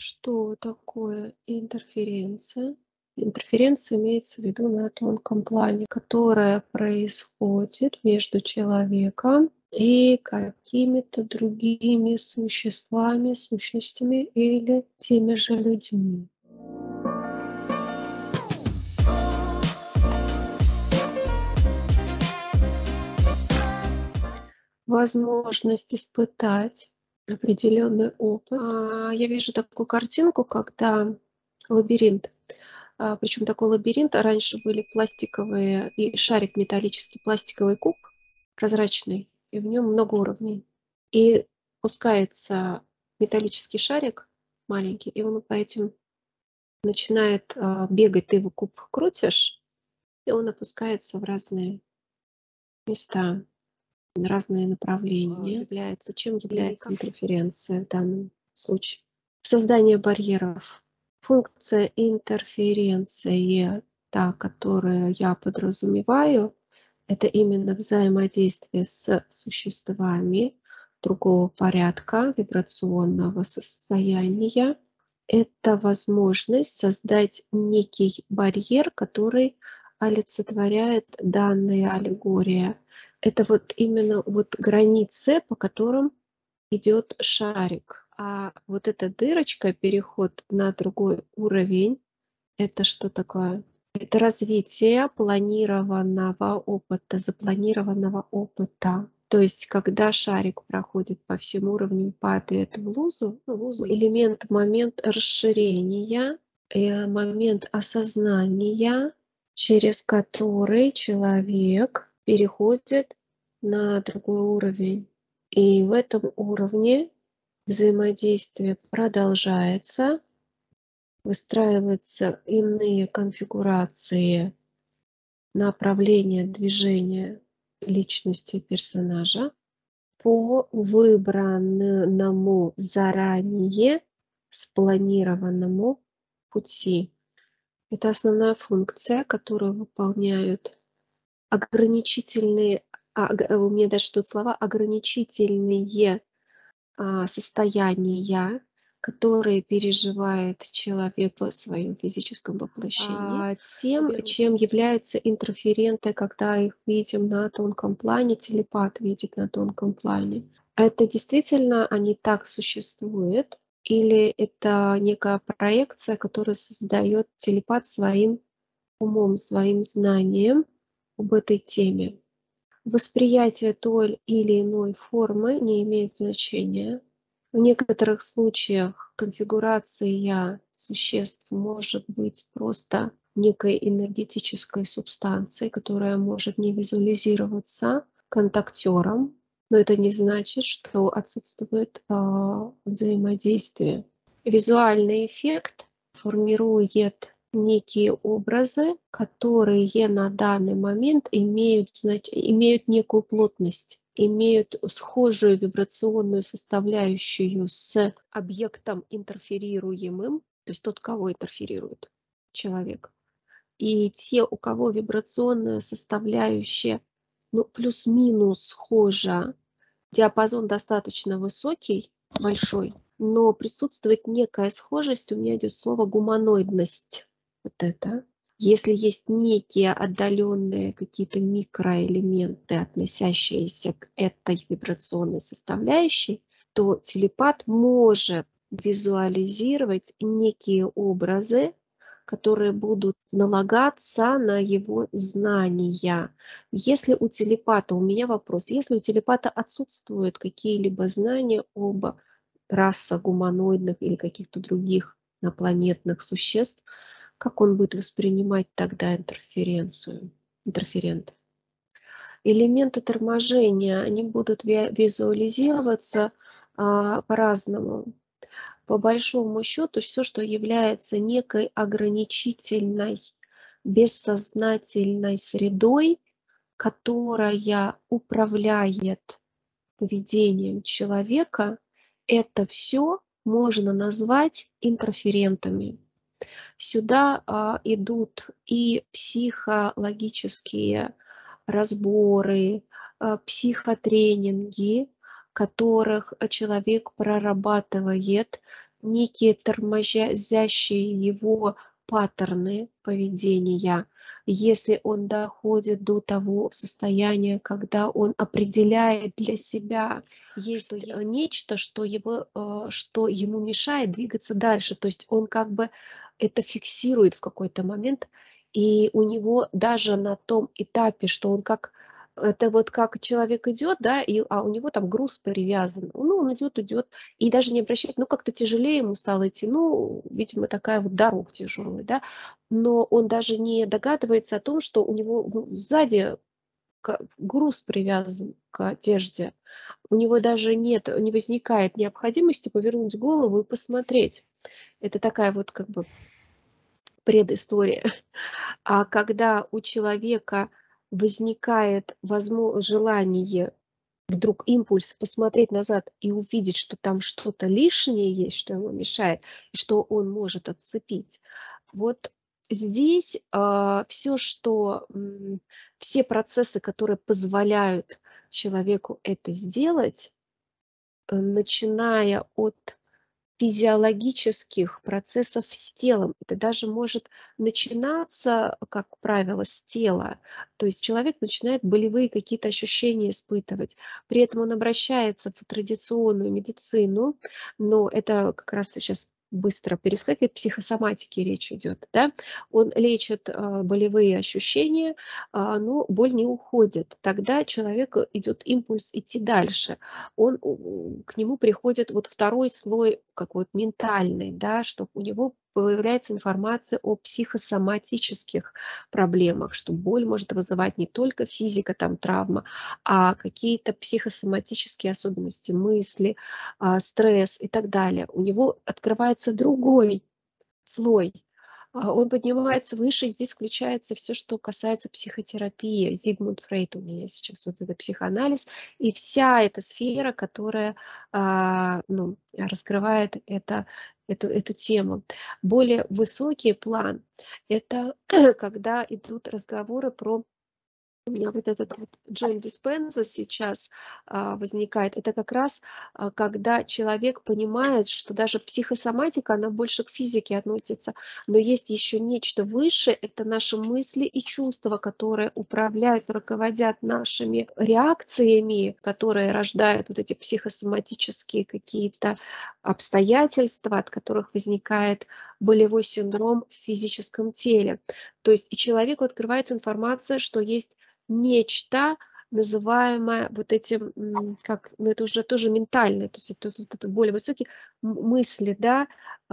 Что такое интерференция? Интерференция имеется в виду на тонком плане, которая происходит между человеком и какими-то другими существами, сущностями или теми же людьми. Возможность испытать определенный опыт. Я вижу такую картинку, когда лабиринт. Причем такой лабиринт. Раньше были пластиковые и шарик металлический, пластиковый куб прозрачный, и в нем много уровней. И пускается металлический шарик маленький, и он по этим начинает бегать. Ты его куб крутишь, и он опускается в разные места, разные направления. Чем является интерференция в данном случае? Создание барьеров. Функция интерференции, та, которую я подразумеваю, это именно взаимодействие с существами другого порядка, вибрационного состояния. Это возможность создать некий барьер, который олицетворяет данная аллегория. Это вот именно вот границы, по которым идет шарик. А вот эта дырочка, переход на другой уровень, это что такое? Это развитие планированного опыта, запланированного опыта. То есть, когда шарик проходит по всем уровням, падает в лузу, элемент, момент расширения, момент осознания, через который человек переходит на другой уровень. И в этом уровне взаимодействие продолжается, выстраиваются иные конфигурации направления движения личности персонажа по выбранному заранее спланированному пути. Это основная функция, которую выполняют ограничительные, у меня даже тут слова, ограничительные состояния, которые переживает человек в своем физическом воплощении. Тем, чем являются интерференты, когда их видим на тонком плане, телепат видит на тонком плане. Это действительно они так существуют, или это некая проекция, которую создает телепат своим умом, своим знанием об этой теме? Восприятие той или иной формы не имеет значения. В некоторых случаях конфигурация существ может быть просто некой энергетической субстанцией, которая может не визуализироваться контактером, но это не значит, что отсутствует взаимодействие. Визуальный эффект формирует некие образы, которые на данный момент имеют некую плотность, имеют схожую вибрационную составляющую с объектом интерферируемым, то есть тот, кого интерферирует человек. И те, у кого вибрационная составляющая плюс-минус схожа, диапазон достаточно высокий, большой, но присутствует некая схожесть, у меня идет слово гуманоидность. Вот это. Если есть некие отдаленные какие-то микроэлементы, относящиеся к этой вибрационной составляющей, то телепат может визуализировать некие образы, которые будут налагаться на его знания. Если у телепата, у меня вопрос, если у телепата отсутствуют какие-либо знания об расах гуманоидных или каких-то других инопланетных существ, как он будет воспринимать тогда интерферент? Элементы торможения, они будут визуализироваться по-разному. По большому счету, все, что является некой ограничительной, бессознательной средой, которая управляет поведением человека, это все можно назвать интерферентами. Сюда идут и психологические разборы, психотренинги, которых человек прорабатывает некие тормозящие его паттерны поведения, если он доходит до того состояния, когда он определяет для себя, есть нечто, что ему мешает двигаться дальше. То есть он как бы это фиксирует в какой-то момент, и у него даже на том этапе, что он как это вот как человек идет, да, а у него там груз привязан. Ну, он идет, идет, и даже не обращает, ну, как-то тяжелее ему стало идти, ну, видимо, такая вот дорога тяжелая, да. Но он даже не догадывается о том, что у него сзади груз привязан к одежде. У него даже не возникает необходимости повернуть голову и посмотреть. Это такая вот как бы предыстория. А когда у человека возникает желание, вдруг импульс посмотреть назад и увидеть, что там что-то лишнее есть, что ему мешает, и что он может отцепить. Вот здесь все процессы, которые позволяют человеку это сделать, начиная от физиологических процессов с телом. Это даже может начинаться, как правило, с тела. То есть человек начинает болевые какие-то ощущения испытывать. При этом он обращается в традиционную медицину, но это как раз сейчас быстро перескакивает, психосоматики речь идет, да, он лечит болевые ощущения, но боль не уходит. Тогда человеку идет импульс идти дальше, к нему приходит вот второй слой, как вот ментальный, да, что у него появляется информация о психосоматических проблемах, что боль может вызывать не только физика, там травма, а какие-то психосоматические особенности, мысли, стресс и так далее. У него открывается другой слой. Он поднимается выше, и здесь включается все, что касается психотерапии. Зигмунд Фрейд у меня сейчас, вот это психоанализ, и вся эта сфера, которая, ну, раскрывает эту тему. Более высокий план — это когда идут разговоры про у меня вот этот вот Джон Диспенза сейчас возникает. Это как раз когда человек понимает, что даже психосоматика, она больше к физике относится, но есть еще нечто выше, это наши мысли и чувства, которые управляют, руководят нашими реакциями, которые рождают вот эти психосоматические какие-то обстоятельства, от которых возникает болевой синдром в физическом теле. То есть и человеку открывается информация, что есть нечто, называемое вот этим, как, ну, это уже тоже ментальное, то есть это вот это более высокие мысли, да,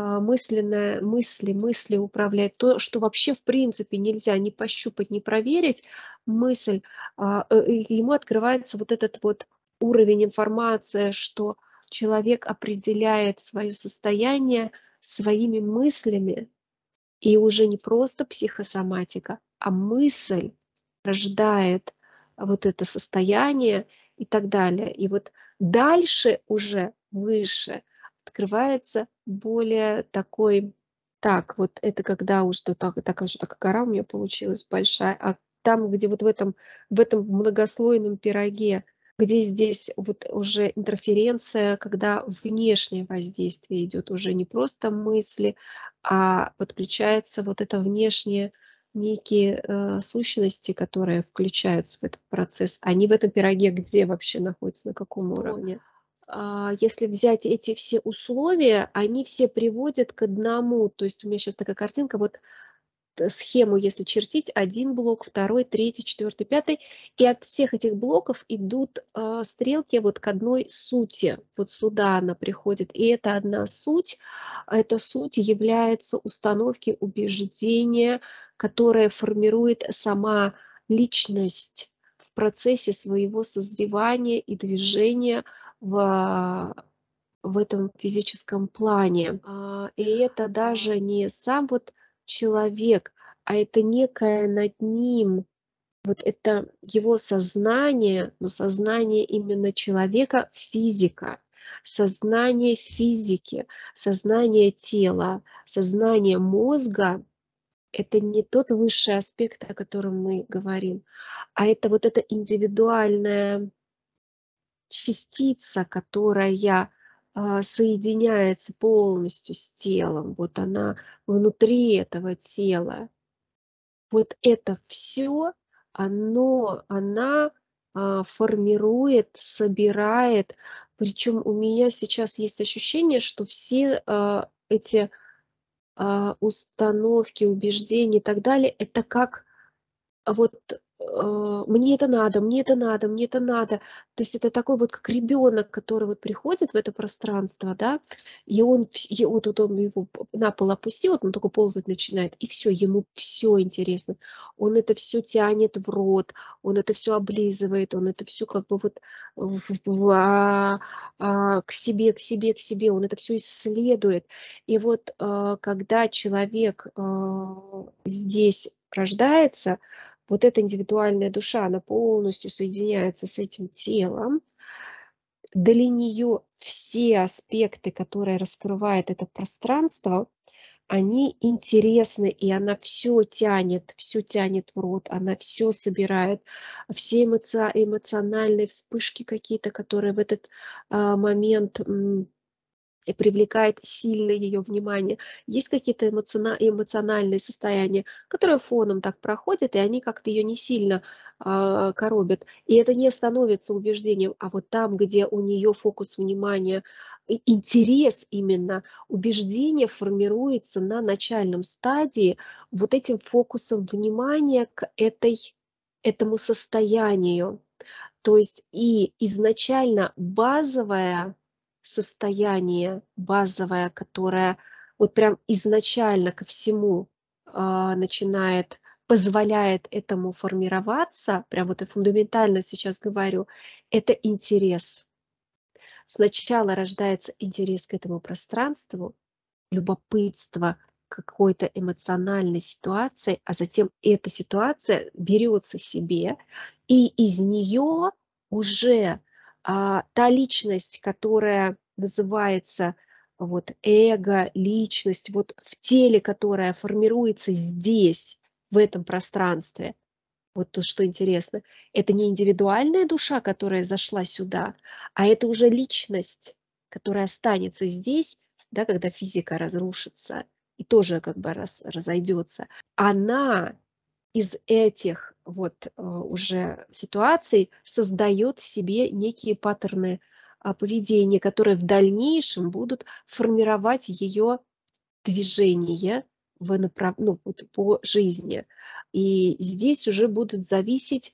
мысли управляют. То, что вообще в принципе нельзя ни пощупать, ни проверить, мысль, и ему открывается вот этот вот уровень информации, что человек определяет свое состояние своими мыслями, и уже не просто психосоматика, а мысль рождает вот это состояние и так далее. И вот дальше уже, выше, открывается более такой, так, вот это когда уже такая гора у меня получилась большая, а там, где вот в этом многослойном пироге, где здесь вот уже интерференция, когда внешнее воздействие идет, уже не просто мысли, а подключается вот это внешнее, некие, сущности, которые включаются в этот процесс. Они в этом пироге где вообще находятся, на каком уровне? Если взять эти все условия, они все приводят к одному. То есть у меня сейчас такая картинка, вот схему, если чертить, один блок, второй, третий, четвертый, пятый, и от всех этих блоков идут стрелки вот к одной сути. Вот сюда она приходит, и это одна суть. Эта суть является установки убеждения, которая формирует сама личность в процессе своего созревания и движения в этом физическом плане. И это даже не сам вот человек, а это некое над ним, вот это его сознание, но сознание именно человека — физика, сознание физики, сознание тела, сознание мозга — это не тот высший аспект, о котором мы говорим, а это вот эта индивидуальная частица, которая соединяется полностью с телом, вот она внутри этого тела. Вот это все, она формирует, собирает. Причем у меня сейчас есть ощущение, что все, эти, установки, убеждения и так далее — это как вот, мне это надо, мне это надо, мне это надо. То есть это такой вот как ребенок, который вот приходит в это пространство, да, и он и вот тут он его на пол опустил, вот он только ползать начинает, и все, ему все интересно. Он это все тянет в рот, он это все облизывает, он это все как бы вот к себе, к себе, к себе, он это все исследует. И вот, когда человек, здесь рождается, вот эта индивидуальная душа, она полностью соединяется с этим телом. Для нее все аспекты, которые раскрывает это пространство, они интересны, и она все тянет в рот, она все собирает, все эмоциональные вспышки какие-то, которые в этот, момент, и привлекает сильно ее внимание. Есть какие-то эмоциональные состояния, которые фоном так проходят, и они как-то ее не сильно, коробят. И это не становится убеждением, а вот там, где у нее фокус внимания, интерес именно, убеждение формируется на начальном стадии вот этим фокусом внимания к этому состоянию. То есть и изначально базовое состояние, базовое, которое вот прям изначально ко всему, начинает позволяет этому формироваться, прям вот я фундаментально сейчас говорю, это интерес. Сначала рождается интерес к этому пространству, любопытство к какой-то эмоциональной ситуации, а затем эта ситуация берется себе, и из нее уже, та личность, которая называется вот эго, личность, вот в теле, которая формируется здесь, в этом пространстве. Вот то, что интересно, это не индивидуальная душа, которая зашла сюда, а это уже личность, которая останется здесь, да, когда физика разрушится и тоже как бы разойдется. Она из этих вот, уже ситуаций создает себе некие паттерны, поведения, которые в дальнейшем будут формировать ее движение ну, вот по жизни. И здесь уже будут зависеть,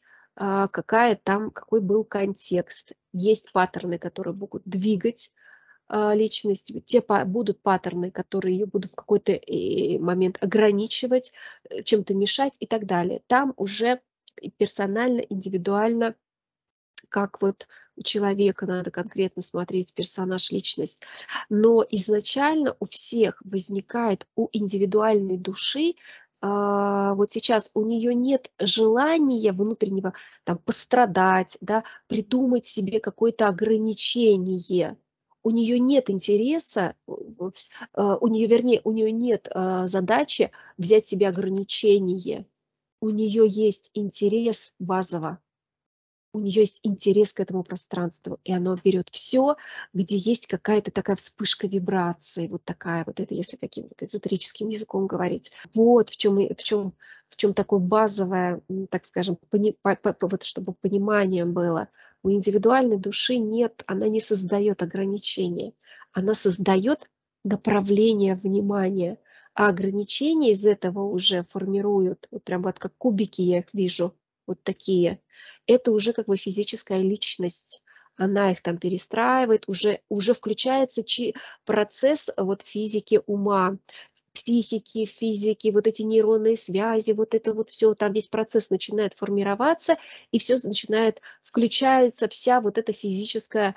какой был контекст. Есть паттерны, которые могут двигать, личность, будут паттерны, которые ее будут в какой-то, момент ограничивать, чем-то мешать и так далее. Там уже персонально, индивидуально, как вот у человека надо конкретно смотреть персонаж, личность. Но изначально у всех возникает, у индивидуальной души, вот сейчас у нее нет желания внутреннего там пострадать, да, придумать себе какое-то ограничение. У нее нет интереса, у нее, вернее, у нее нет задачи взять себе ограничение. У нее есть интерес базово. У нее есть интерес к этому пространству, и оно берет все, где есть какая-то такая вспышка вибрации, вот такая вот, это если таким вот эзотерическим языком говорить. Вот в чем такое базовое, так скажем, вот чтобы понимание было. У индивидуальной души нет, она не создает ограничения, она создает направление внимания, а ограничения из этого уже формируют, вот прям вот как кубики я их вижу, вот такие. Это уже как бы физическая личность. Она их там перестраивает, уже включается процесс вот физики ума, психики, физики, вот эти нейронные связи, вот это вот все, там весь процесс начинает формироваться, и все начинает, включается вся вот эта физическая,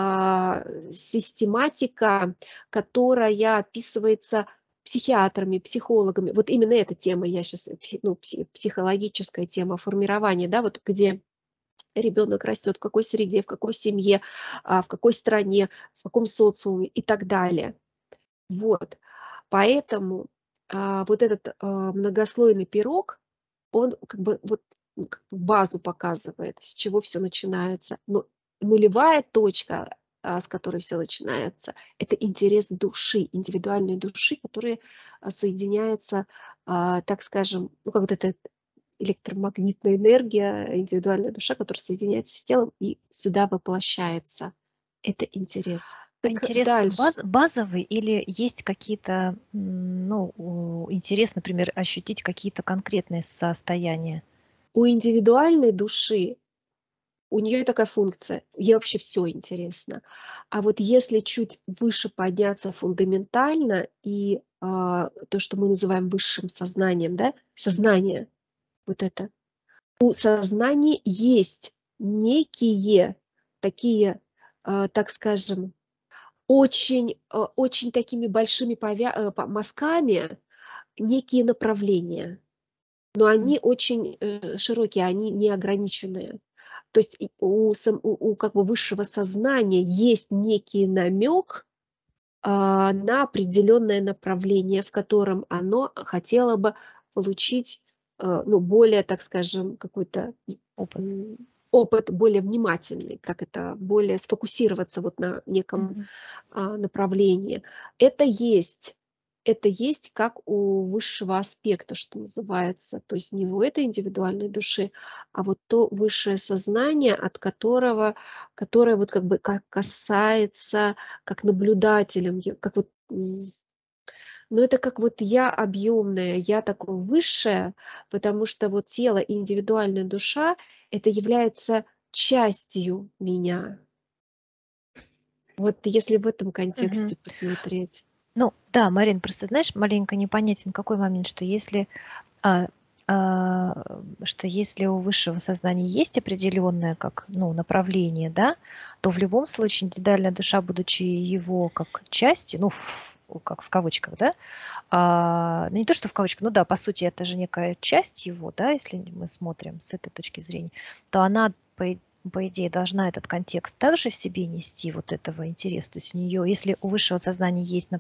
систематика, которая описывается психиатрами, психологами. Вот именно эта тема я сейчас, ну, психологическая тема формирования, да, вот где ребенок растет, в какой среде, в какой семье, в какой стране, в каком социуме и так далее. Вот. Поэтому, вот этот, многослойный пирог, он как бы вот, как бы базу показывает, с чего все начинается. Но нулевая точка с которой все начинается, это интерес души, индивидуальной души, которая соединяется, так скажем, ну, как вот эта электромагнитная энергия, индивидуальная душа, которая соединяется с телом и сюда воплощается. Это интерес. А Так интерес дальше. базовый или есть какие-то, ну, интерес, например, ощутить какие-то конкретные состояния? У индивидуальной души, у нее такая функция, ей вообще все интересно. А вот если чуть выше подняться фундаментально и, то, что мы называем высшим сознанием, да, сознание, вот это. У сознания есть некие такие, так скажем, очень такими большими мазками некие направления, но М. они очень, широкие, они не ограниченные. То есть и у как бы высшего сознания есть некий намек, на определенное направление, в котором оно хотело бы получить, ну, более, так скажем, какой-то, Опыт. м, опыт более внимательный, как это, более сфокусироваться вот на неком, Мгм. направлении. Это есть. Это есть как у высшего аспекта, что называется. То есть не у этой индивидуальной души, а вот то высшее сознание, от которого которое вот как бы как касается, как наблюдателем, как вот, ну, это как вот я объемная, я такое высшее, потому что вот тело и индивидуальная душа — это является частью меня. Вот если в этом Мгм. контексте посмотреть. Ну да, Марин, просто знаешь, маленько непонятен какой момент, что если, а, что если у высшего сознания есть определенное как, ну, направление, да, то в любом случае индивидуальная душа, будучи его как частью, ну, как в кавычках, да, ну, не то, что в кавычках, ну да, по сути, это же некая часть его, да, если мы смотрим с этой точки зрения, то она, по идее, должна этот контекст также в себе нести, вот этого интереса. То есть у нее, если у высшего сознания есть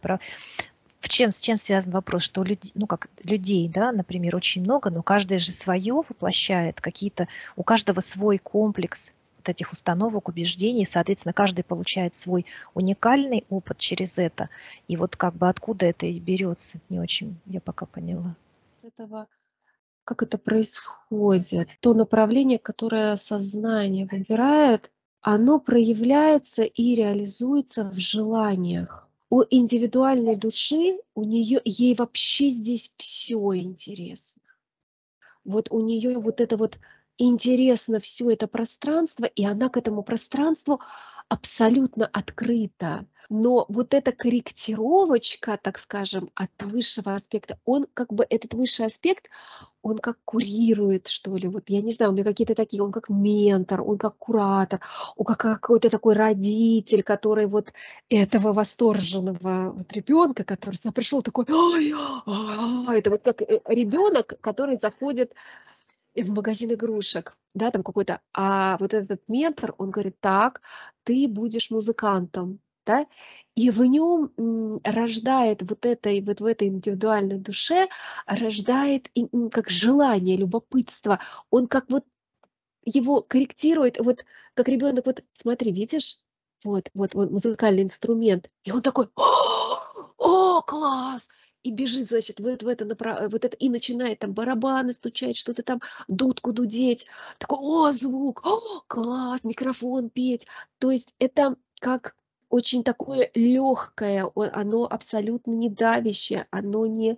с чем связан вопрос, что ну, как людей, да, например, очень много, но каждый же свое воплощает, какие-то, у каждого свой комплекс вот этих установок, убеждений, соответственно, каждый получает свой уникальный опыт через это. И вот как бы откуда это и берется, не очень я пока поняла. С этого как это происходит? То направление, которое сознание выбирает, оно проявляется и реализуется в желаниях. У индивидуальной души, у нее ей вообще здесь все интересно. Вот у нее вот это вот интересно все это пространство, и она к этому пространству абсолютно открыта. Но вот эта корректировочка, так скажем, от высшего аспекта, он как бы, этот высший аспект, он как курирует, что ли. Вот я не знаю, у меня какие-то такие, он как ментор, он как куратор, он как какой-то такой родитель, который вот этого восторженного вот ребенка, который сюда пришел такой: "Ой, это вот как, ребенок, который заходит в магазин игрушек, да, там какой-то, а вот этот ментор, он говорит: "Так, ты будешь музыкантом", да. И в нем рождает вот в этой индивидуальной душе, рождает как желание, любопытство. Он как вот его корректирует, вот как ребенок: "Вот смотри, видишь, вот музыкальный инструмент". И он такой: "О, класс!" И бежит, значит, в это вот это, и начинает там барабаны стучать, что-то там, дудку дудеть. Такой: "О, звук! О, класс! Микрофон петь". То есть это как очень такое легкое, оно абсолютно не давящее, оно не,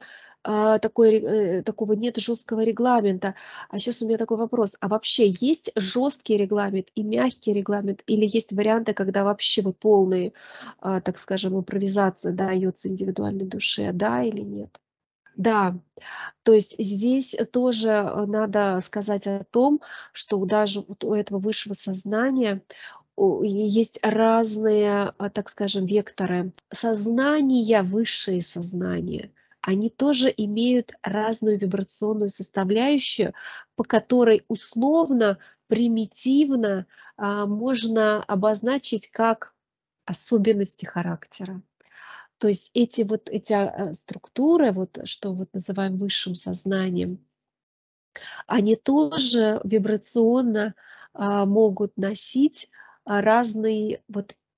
такого нет жесткого регламента. А сейчас у меня такой вопрос: а вообще есть жесткий регламент и мягкий регламент, или есть варианты, когда вообще вот полный, так скажем, импровизация даётся индивидуальной душе, да или нет? Да, то есть здесь тоже, надо сказать о том, что даже вот у этого высшего сознания есть разные, так скажем, векторы. Сознания, высшие сознания, они тоже имеют разную вибрационную составляющую, по которой условно, примитивно, можно обозначить как особенности характера. То есть эти структуры, вот, что вот называем высшим сознанием, они тоже вибрационно, могут носить, разный вот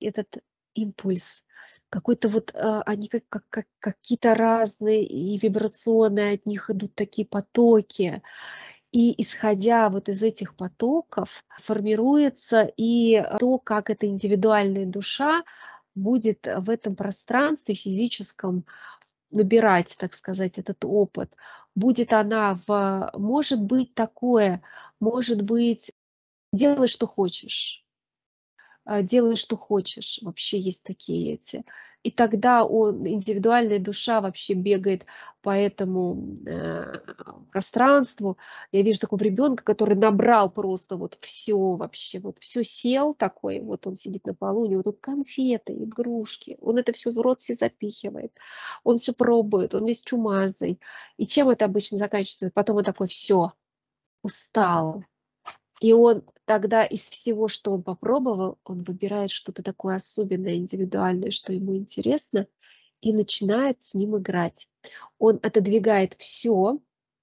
этот импульс, какой-то вот, они какие-то разные, и вибрационные от них идут такие потоки. И исходя вот из этих потоков формируется и то, как эта индивидуальная душа будет в этом пространстве физическом набирать, так сказать, этот опыт. Будет она может быть такое, может быть, делай, что хочешь. Делай, что хочешь. Вообще есть такие эти. И тогда индивидуальная душа вообще бегает по этому пространству. Я вижу такого ребенка, который набрал просто вот все вообще, вот все сел такой, вот он сидит на полу, у него тут конфеты, игрушки, он это все в рот себе запихивает, он все пробует, он весь чумазый. И чем это обычно заканчивается? Потом он такой, все, устал, и он тогда из всего, что он попробовал, он выбирает что-то такое особенное, индивидуальное, что ему интересно, и начинает с ним играть. Он отодвигает все,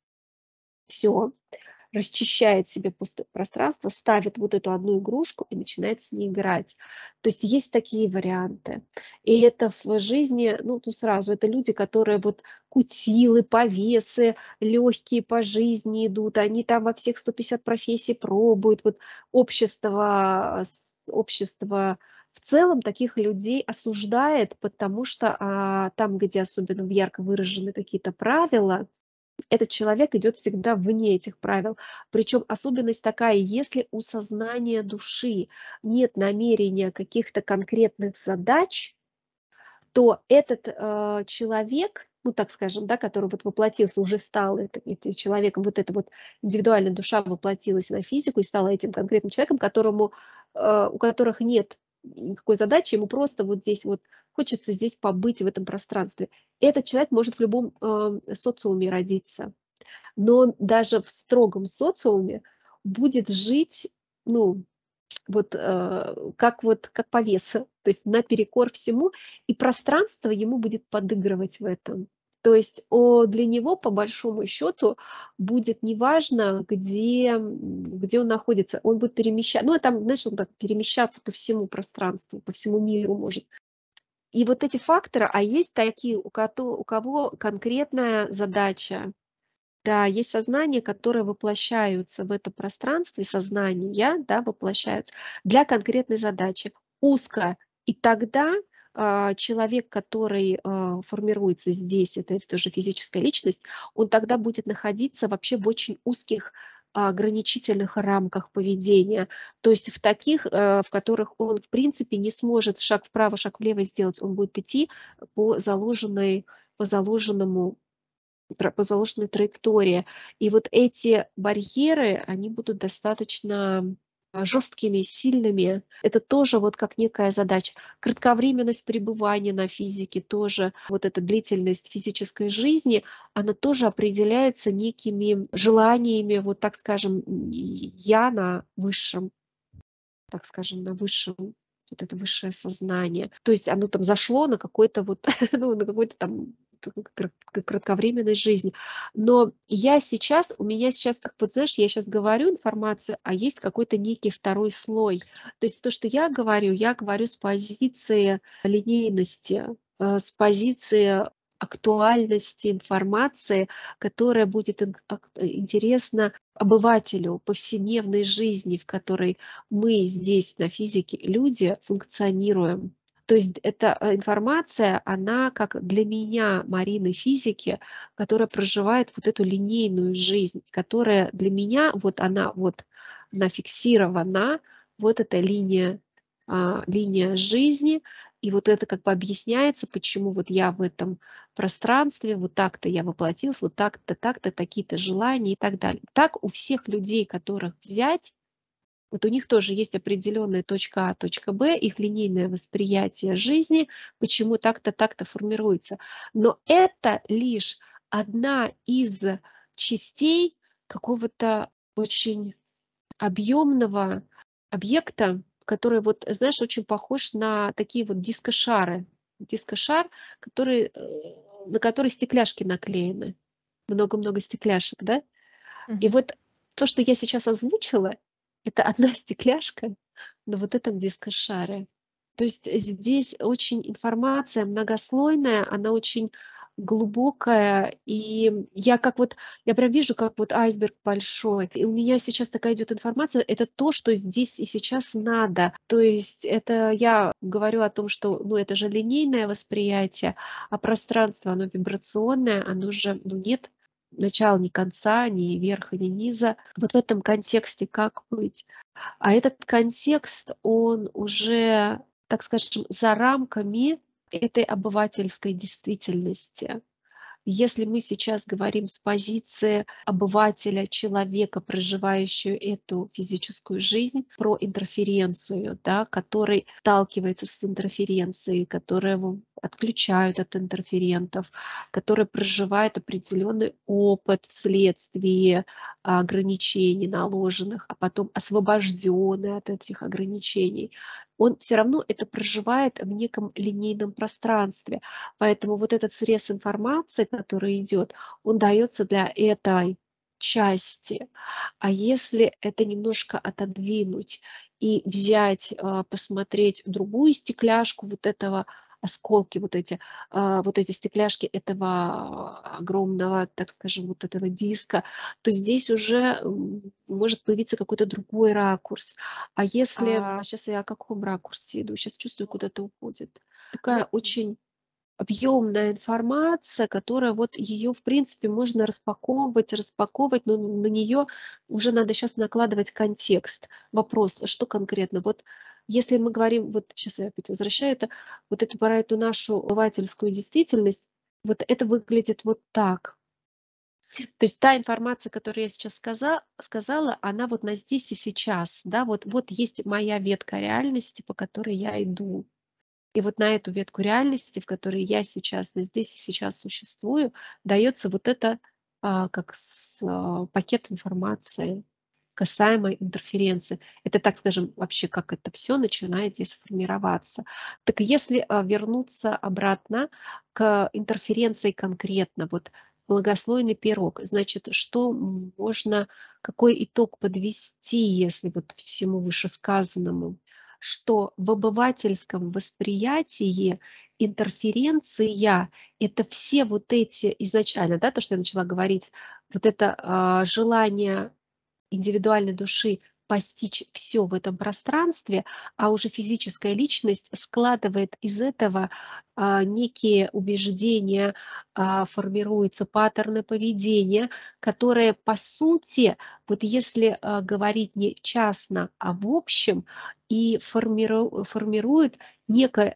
расчищает себе пространство, ставит вот эту одну игрушку и начинает с ней играть. То есть есть такие варианты. И это в жизни, ну, тут сразу, это люди, которые вот кутилы, повесы, легкие по жизни идут, они там во всех 150 профессий пробуют. Вот общество в целом таких людей осуждает, потому что там, где особенно ярко выражены какие-то правила, этот человек идет всегда вне этих правил. Причем особенность такая, если у сознания души нет намерения каких-то конкретных задач, то этот человек, ну так скажем, да, который вот воплотился, уже стал этим человеком, вот эта вот индивидуальная душа воплотилась на физику и стала этим конкретным человеком, у которых нет никакой задачи, ему просто вот здесь вот хочется здесь побыть в этом пространстве. Этот человек может в любом социуме родиться, но он даже в строгом социуме будет жить, ну, как повеса, то есть наперекор всему, и пространство ему будет подыгрывать в этом. То есть для него, по большому счету, будет неважно, где он находится, он будет перемещаться, ну, там, знаешь, он так перемещаться по всему пространству, по всему миру может. И вот эти факторы, а есть такие, у кого конкретная задача. Да, есть сознания, которые воплощаются в это пространство, и сознания, да, воплощаются для конкретной задачи, узко. И тогда человек, который формируется здесь, это тоже физическая личность, он тогда будет находиться вообще в очень узких ограничительных рамках поведения, то есть в таких, в которых он в принципе не сможет шаг вправо, шаг влево сделать, он будет идти по заложенному по заложенной траектории. И вот эти барьеры, они будут достаточно жесткими, сильными. Это тоже вот как некая задача. Кратковременность пребывания на физике тоже, вот эта длительность физической жизни, она тоже определяется некими желаниями, вот так скажем, я на высшем, так скажем, на высшем, вот это высшее сознание. То есть оно там зашло на какой-то вот, ну, на какой-то там кратковременной жизни. Но у меня сейчас, как вот знаешь, я сейчас говорю информацию, а есть какой-то некий второй слой. То есть то, что я говорю с позиции линейности, с позиции актуальности информации, которая будет интересна обывателю повседневной жизни, в которой мы здесь на физике, люди, функционируем. То есть эта информация, она как для меня, Марины, физики, которая проживает вот эту линейную жизнь, которая для меня, она фиксирована, вот эта линия жизни, и вот это как бы объясняется, почему вот я в этом пространстве, вот так-то я воплотился, вот так-то, такие-то желания и так далее. Так у всех людей, которых взять, вот у них тоже есть определенная точка А, точка Б, их линейное восприятие жизни, почему так-то, так-то формируется. Но это лишь одна из частей какого-то очень объемного объекта, который, вот, знаешь, очень похож на такие вот дискошары. Дискошар, на который стекляшки наклеены. Много-много стекляшек, да? И Мгм. вот то, что я сейчас озвучила, это одна стекляшка на вот этом дискошаре. То есть здесь очень информация многослойная, она очень глубокая. И я как вот, я прям вижу, как вот айсберг большой. И у меня сейчас такая идет информация, это то, что здесь и сейчас надо. То есть это я говорю о том, что, ну, это же линейное восприятие, а пространство, оно вибрационное, оно же, ну, нет начала, ни конца, ни верха, ни низа. Вот в этом контексте как быть? А этот контекст, он уже, так скажем, за рамками этой обывательской действительности. Если мы сейчас говорим с позиции обывателя, человека, проживающего эту физическую жизнь, про интерференцию, да, который сталкивается с интерференцией, которые его отключают от интерферентов, который проживает определенный опыт вследствие ограничений наложенных, а потом освобожденный от этих ограничений, он все равно это проживает в неком линейном пространстве. Поэтому вот этот срез информации, который идет, он дается для этой части. А если это немножко отодвинуть и взять, посмотреть другую стекляшку вот этого, осколки вот эти стекляшки этого огромного, так скажем, вот этого диска, то здесь уже может появиться какой-то другой ракурс. А если сейчас я о каком ракурсе иду? Сейчас чувствую, куда-то уходит. Такая очень объемная информация, которая вот ее, в принципе, можно распаковывать, но на нее уже надо сейчас накладывать контекст. Вопрос, что конкретно? Вот если мы говорим, вот сейчас я опять возвращаю это, вот эту про эту нашу обывательскую действительность, вот это выглядит вот так. То есть та информация, которую я сейчас сказала, она вот на здесь и сейчас, да, вот есть моя ветка реальности, по которой я иду. И вот на эту ветку реальности, в которой я сейчас, здесь и сейчас существую, дается вот это пакет информации касаемо интерференции. Это, так скажем, вообще как это все начинает здесь формироваться. Так если вернуться обратно к интерференции конкретно, вот многослойный пирог, значит, что можно, какой итог подвести, если вот всему вышесказанному? Что в обывательском восприятии интерференция — это все вот эти изначально, да, то, что я начала говорить, вот это желание индивидуальной души постичь все в этом пространстве, а уже физическая личность складывает из этого некие убеждения, формируются паттерны поведения, которые, по сути, вот если говорить не частно, а в общем, и формируют некая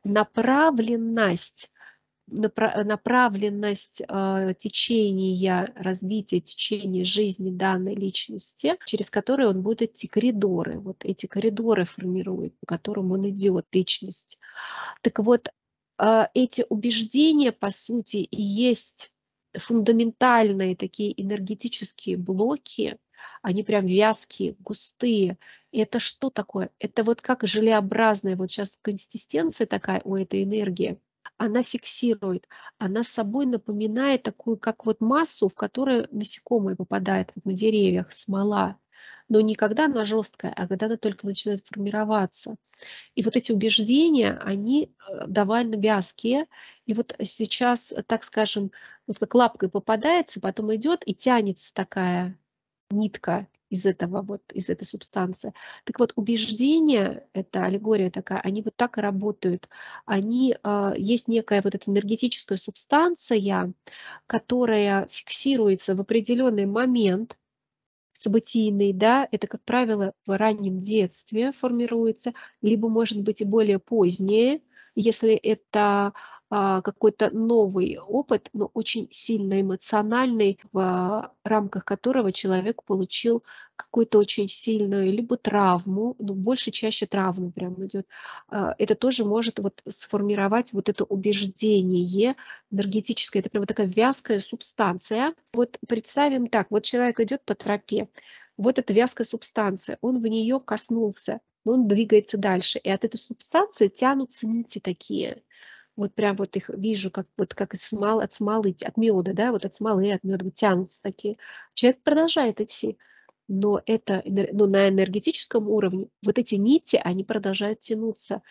направленность течения, развития, течения жизни данной личности, через которые он будет идти коридоры. Вот эти коридоры формирует, по которым он идет, личность. Так вот, эти убеждения, по сути, и есть фундаментальные такие энергетические блоки, они прям вязкие, густые. И это что такое? Это вот как желеобразная, вот сейчас консистенция такая у этой энергии, она фиксирует, она собой напоминает такую, как вот массу, в которую насекомые попадают вот на деревьях, смола. Но не когда она жесткая, а когда она только начинает формироваться. И вот эти убеждения, они довольно вязкие. И вот сейчас, так скажем, вот как лапкой попадается, потом идет и тянется такая нитка из этого вот, из этой субстанции. Так вот, убеждения, это аллегория такая, они вот так и работают. Они, есть некая вот эта энергетическая субстанция, которая фиксируется в определенный момент, событийный, да, это, как правило, в раннем детстве формируется, либо, может быть, и более позднее, если это какой-то новый опыт, но очень сильно эмоциональный, в рамках которого человек получил какую-то очень сильную либо травму, ну, больше чаще травму прям идет. Это тоже может вот сформировать вот это убеждение энергетическое, это прям вот такая вязкая субстанция. Вот представим так, вот человек идет по тропе, вот эта вязкая субстанция, он в нее коснулся, но он двигается дальше, и от этой субстанции тянутся нити такие. Вот прям вот их вижу, как вот как от смолы, от меда, да, вот от смолы, от меда вот тянутся такие. Человек продолжает идти, но на энергетическом уровне вот эти нити, они продолжают тянуться.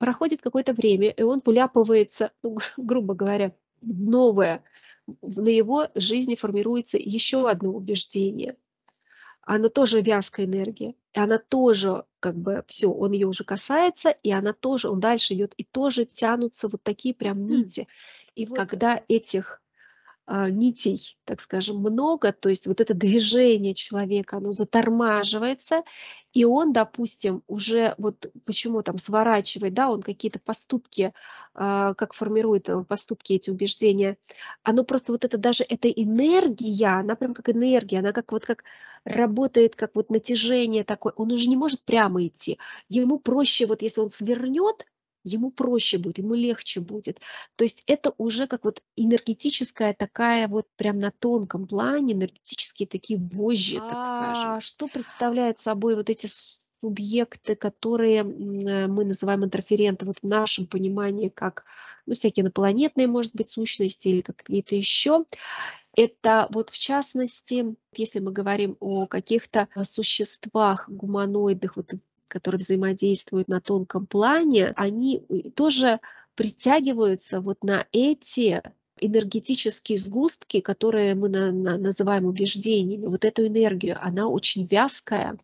проходит какое-то время, и он вляпывается, ну, грубо говоря, в новое. На его жизни формируется еще одно убеждение. Оно тоже вязкая энергия, и она тоже как бы все, он ее уже касается, и она тоже, он дальше идет, и тоже тянутся вот такие прям нити. И вот когда этих нитей, так скажем, много, то есть вот это движение человека, оно затормаживается, и он, допустим, уже вот почему там сворачивает, да, он какие-то поступки, как формирует поступки, эти убеждения, оно просто вот это даже эта энергия, она прям как энергия, она как вот как работает, как вот натяжение такое, он уже не может прямо идти, ему проще, вот если он свернет, ему проще будет, ему легче будет. То есть это уже как вот энергетическая такая вот прям на тонком плане, энергетические такие вожжи, так скажем. Что представляют собой вот эти субъекты, которые мы называем интерференты, вот в нашем понимании как, ну, всякие инопланетные, может быть, сущности или какие-то еще. Это вот в частности, если мы говорим о каких-то существах гуманоидных, вот, которые взаимодействуют на тонком плане, они тоже притягиваются вот на эти энергетические сгустки, которые мы называем убеждениями. Вот эту энергию, она очень вязкая,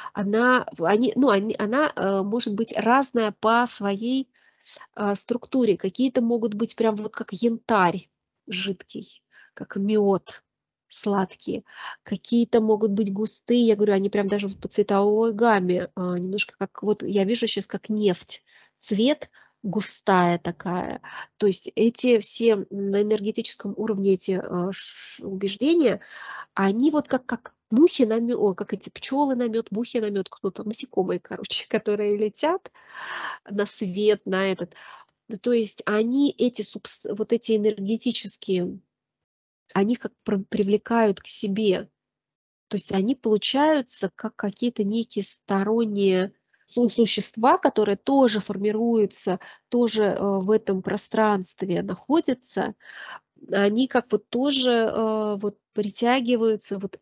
она может быть разная по своей структуре. Какие-то могут быть прям вот как янтарь жидкий, как мед сладкие. Какие-то могут быть густые, я говорю, они прям даже вот по цветовой гамме, немножко как вот я вижу сейчас как нефть. Цвет густая такая. То есть эти все на энергетическом уровне эти убеждения, они вот как мухи на мед, как эти пчелы на мед, мухи на мед, кто-то, насекомые, короче, которые летят на свет, на этот. Ну, то есть они эти вот эти энергетические, они как привлекают к себе. То есть они получаются как какие-то некие сторонние существа, которые тоже формируются, тоже в этом пространстве находятся. Они как вот тоже вот притягиваются вот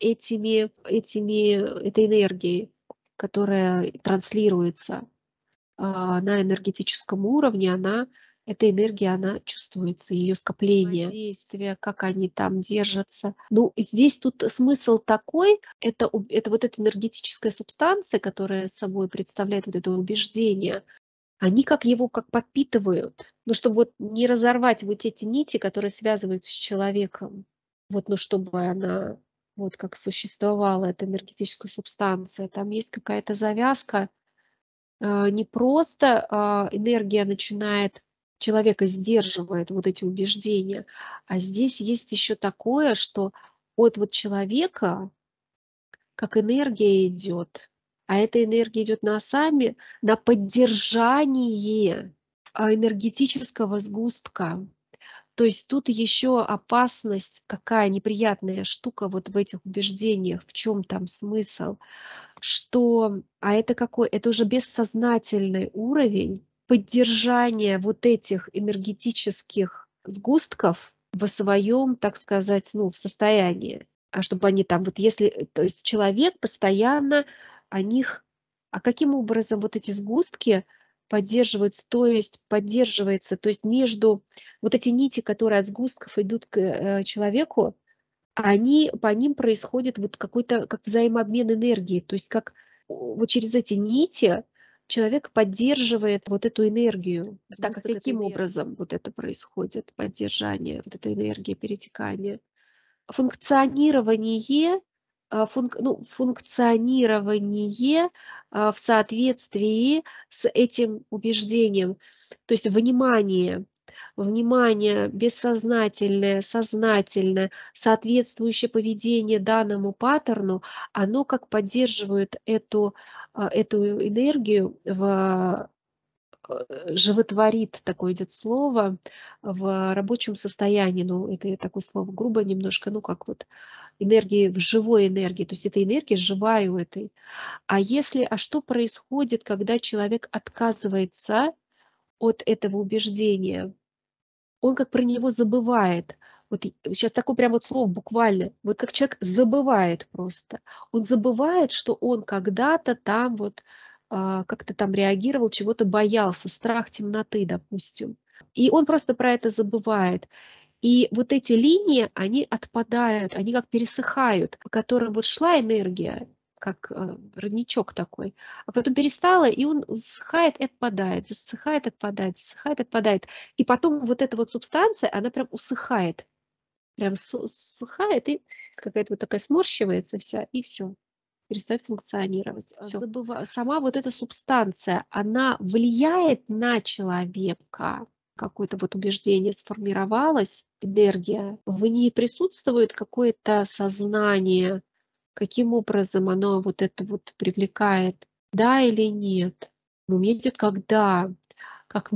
этой энергией, которая транслируется на энергетическом уровне, эта энергия, она чувствуется, ее скопление, действия, как они там держатся. Ну, здесь тут смысл такой, это вот эта энергетическая субстанция, которая собой представляет вот это убеждение, они как его как подпитывают, ну, чтобы вот не разорвать вот эти нити, которые связывают с человеком, вот, ну, чтобы она вот как существовала, эта энергетическая субстанция. Там есть какая-то завязка, не просто энергия начинает человека сдерживает вот эти убеждения, а здесь есть еще такое, что от вот человека как энергия идет, а эта энергия идет на сами, на поддержание энергетического сгустка. То есть тут еще опасность, какая неприятная штука вот в этих убеждениях, в чем там смысл, что, это какой? Это уже бессознательный уровень поддержания вот этих энергетических сгустков в своем, так сказать, ну, в состоянии. А чтобы они там, вот если, то есть человек постоянно о них, а каким образом вот эти сгустки поддерживаются, то есть поддерживается, то есть между вот эти нити, которые от сгустков идут к человеку, по ним происходит вот какой-то как взаимообмен энергии. То есть как вот через эти нити человек поддерживает вот эту энергию. Так, а каким образом вот это происходит, поддержание, вот эта энергия перетекания? Функционирование, функционирование в соответствии с этим убеждением. То есть внимание бессознательное, сознательное, соответствующее поведение данному паттерну, оно как поддерживает эту энергию животворит, такое идет слово, в рабочем состоянии. Ну, это такое слово грубое немножко, ну, как вот энергии в живой энергии. То есть эта энергия живая у этой. А что происходит, когда человек отказывается от этого убеждения? Он как про него забывает. Вот сейчас такое прям вот слово буквально. Вот как человек забывает просто. Он забывает, что он когда-то там вот как-то там реагировал, чего-то боялся, страх темноты, допустим. И он просто про это забывает. И вот эти линии, они отпадают, они как пересыхают, по которым вот шла энергия, как родничок такой, а потом перестала, и он засыхает и отпадает, засыхает, отпадает, засыхает, отпадает. И потом вот эта вот субстанция, она прям усыхает, прям усыхает, и какая-то вот такая сморщивается вся, и все, перестает функционировать. Всё. Сама вот эта субстанция, она влияет на человека. Какое-то вот убеждение сформировалось, энергия, в ней присутствует какое-то сознание, каким образом оно вот это вот привлекает, да или нет. У меня идет как да, как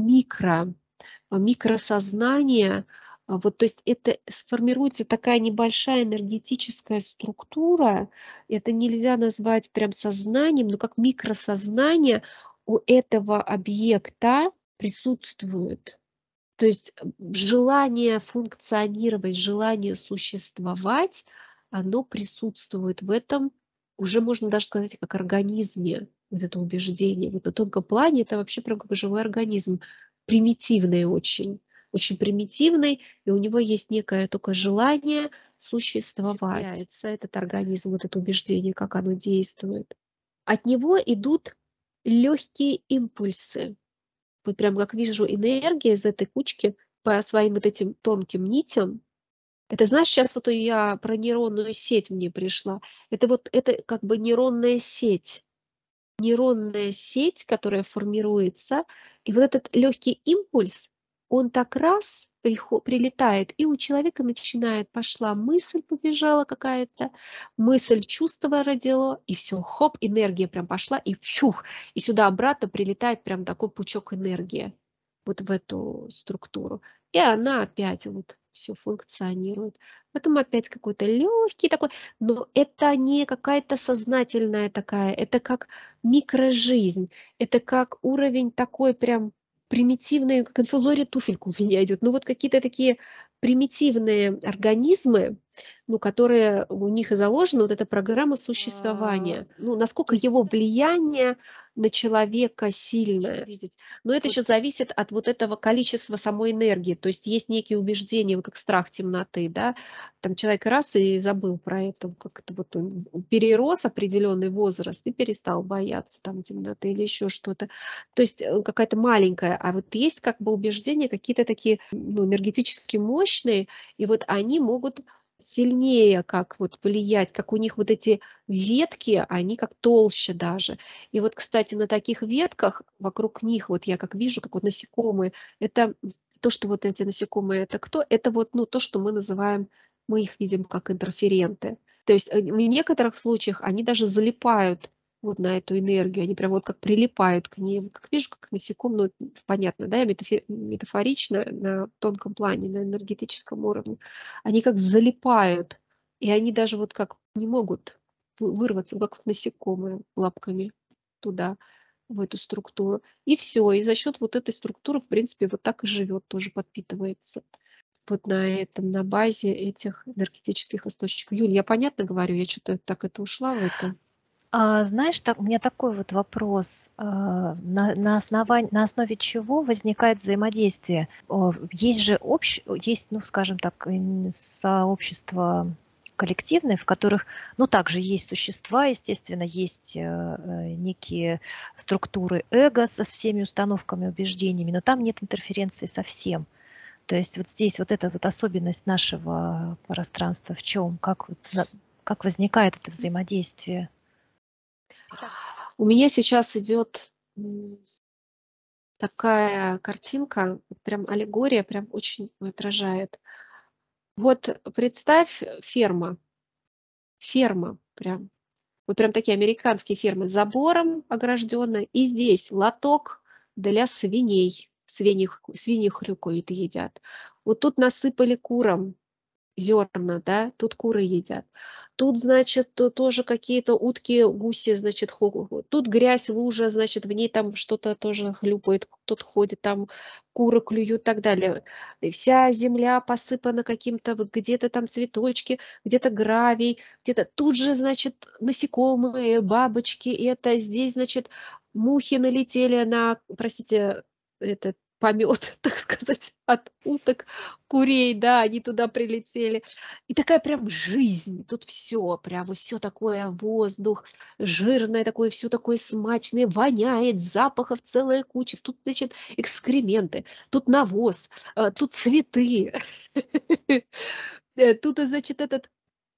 микросознание. Вот, то есть это сформируется такая небольшая энергетическая структура. Это нельзя назвать прям сознанием, но как микросознание у этого объекта присутствует. То есть желание функционировать, желание существовать, оно присутствует в этом, уже можно даже сказать, как организме, вот это убеждение. Вот на тонком плане это вообще прям как живой организм, примитивный очень, очень примитивный, и у него есть некое только желание существовать. Осуществляется этот организм, вот это убеждение, как оно действует. От него идут легкие импульсы. Вот прям как вижу энергия из этой кучки по своим вот этим тонким нитям. Это знаешь, сейчас вот я про нейронную сеть мне пришла. Это вот это как бы нейронная сеть. Нейронная сеть, которая формируется, и вот этот легкий импульс, он так раз прилетает, и у человека начинает, пошла мысль, побежала какая-то, мысль, чувство родило, и все, хоп, энергия прям пошла, и фюх, и сюда обратно прилетает прям такой пучок энергии вот в эту структуру. И она опять вот все функционирует. Потом опять какой-то легкий такой, но это не какая-то сознательная такая, это как микрожизнь. Это как уровень такой прям примитивный, как инфузория туфелька у меня идет. Ну, вот какие-то такие примитивные организмы, ну, которые у них и заложена вот эта программа существования. Ну, насколько его влияние на человека сильное. Видеть. Но это еще зависит от вот этого количества самой энергии. То есть есть некие убеждения, вот как страх темноты, да, там человек раз и забыл про это, как-то вот он перерос определенный возраст и перестал бояться там темноты или еще что-то. То есть какая-то маленькая, а вот есть как бы убеждения какие-то такие, ну, энергетически мощные, и вот они могут сильнее как вот влиять, как у них вот эти ветки, они как толще даже. И вот, кстати, на таких ветках, вокруг них, вот я как вижу, как вот насекомые, это то, что вот эти насекомые, это кто? Это вот, ну, то, что мы называем, мы их видим как интерференты. То есть в некоторых случаях они даже залипают вот на эту энергию, они прям вот как прилипают к ней. Вот как вижу, как насекомые, ну, понятно, да, я метафорично на тонком плане, на энергетическом уровне. Они как залипают, и они даже вот как не могут вырваться, как насекомые лапками туда, в эту структуру. И все. И за счет вот этой структуры, в принципе, вот так и живет, тоже подпитывается. Вот на этом, на базе этих энергетических источников. Юль, я понятно говорю? Я что-то так это ушла в это. Знаешь, у меня такой вот вопрос. На основе чего возникает взаимодействие? Есть же есть, ну, скажем так, сообщества коллективные, в которых, ну, также есть существа, естественно, есть некие структуры эго со всеми установками, убеждениями, но там нет интерференции совсем. То есть вот здесь вот эта вот особенность нашего пространства в чем? Как возникает это взаимодействие? У меня сейчас идет такая картинка, прям аллегория, прям очень отражает. Вот представь, ферма прям. Вот прям такие американские фермы с забором огражденная, и здесь лоток для свиней. Свиньи хрюкают и едят. Вот тут насыпали курам зерна, да, тут куры едят. Тут, значит, тоже какие-то утки, гуси, значит, тут грязь, лужа, значит, в ней там что-то тоже хлюпает, тут ходит, там куры клюют и так далее. И вся земля посыпана каким-то, вот где-то там цветочки, где-то гравий, где-то тут же, значит, насекомые, бабочки, это здесь, значит, мухи налетели на, простите, этот помет, так сказать, от уток, курей, да, они туда прилетели. И такая прям жизнь. Тут все, прям все такое, воздух жирное такое, все такое смачное, воняет, запахов целая куча. Тут, значит, экскременты, тут навоз, тут цветы. Тут, значит, этот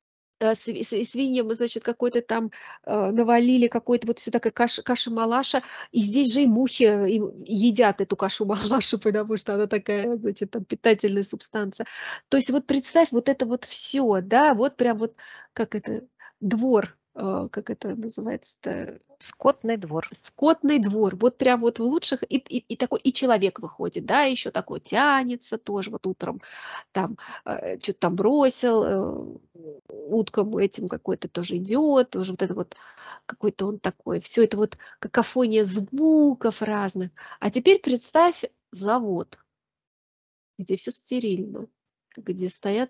свиньям, значит, какой-то там, навалили какой-то вот всё такая каша-малаша. И здесь же и мухи, едят эту кашу-малашу, потому что она такая, значит, там питательная субстанция. То есть вот представь вот это вот все, да, вот прям вот, как это, двор, как это называется-то? Скотный двор. Скотный двор. Вот прям вот в лучших и такой, и человек выходит, да, еще такой тянется тоже вот утром, там, чё-то там бросил, уткам этим какой-то тоже идет, тоже вот это вот какой-то он такой. Все это вот какофония звуков разных. А теперь представь завод, где все стерильно, где стоят,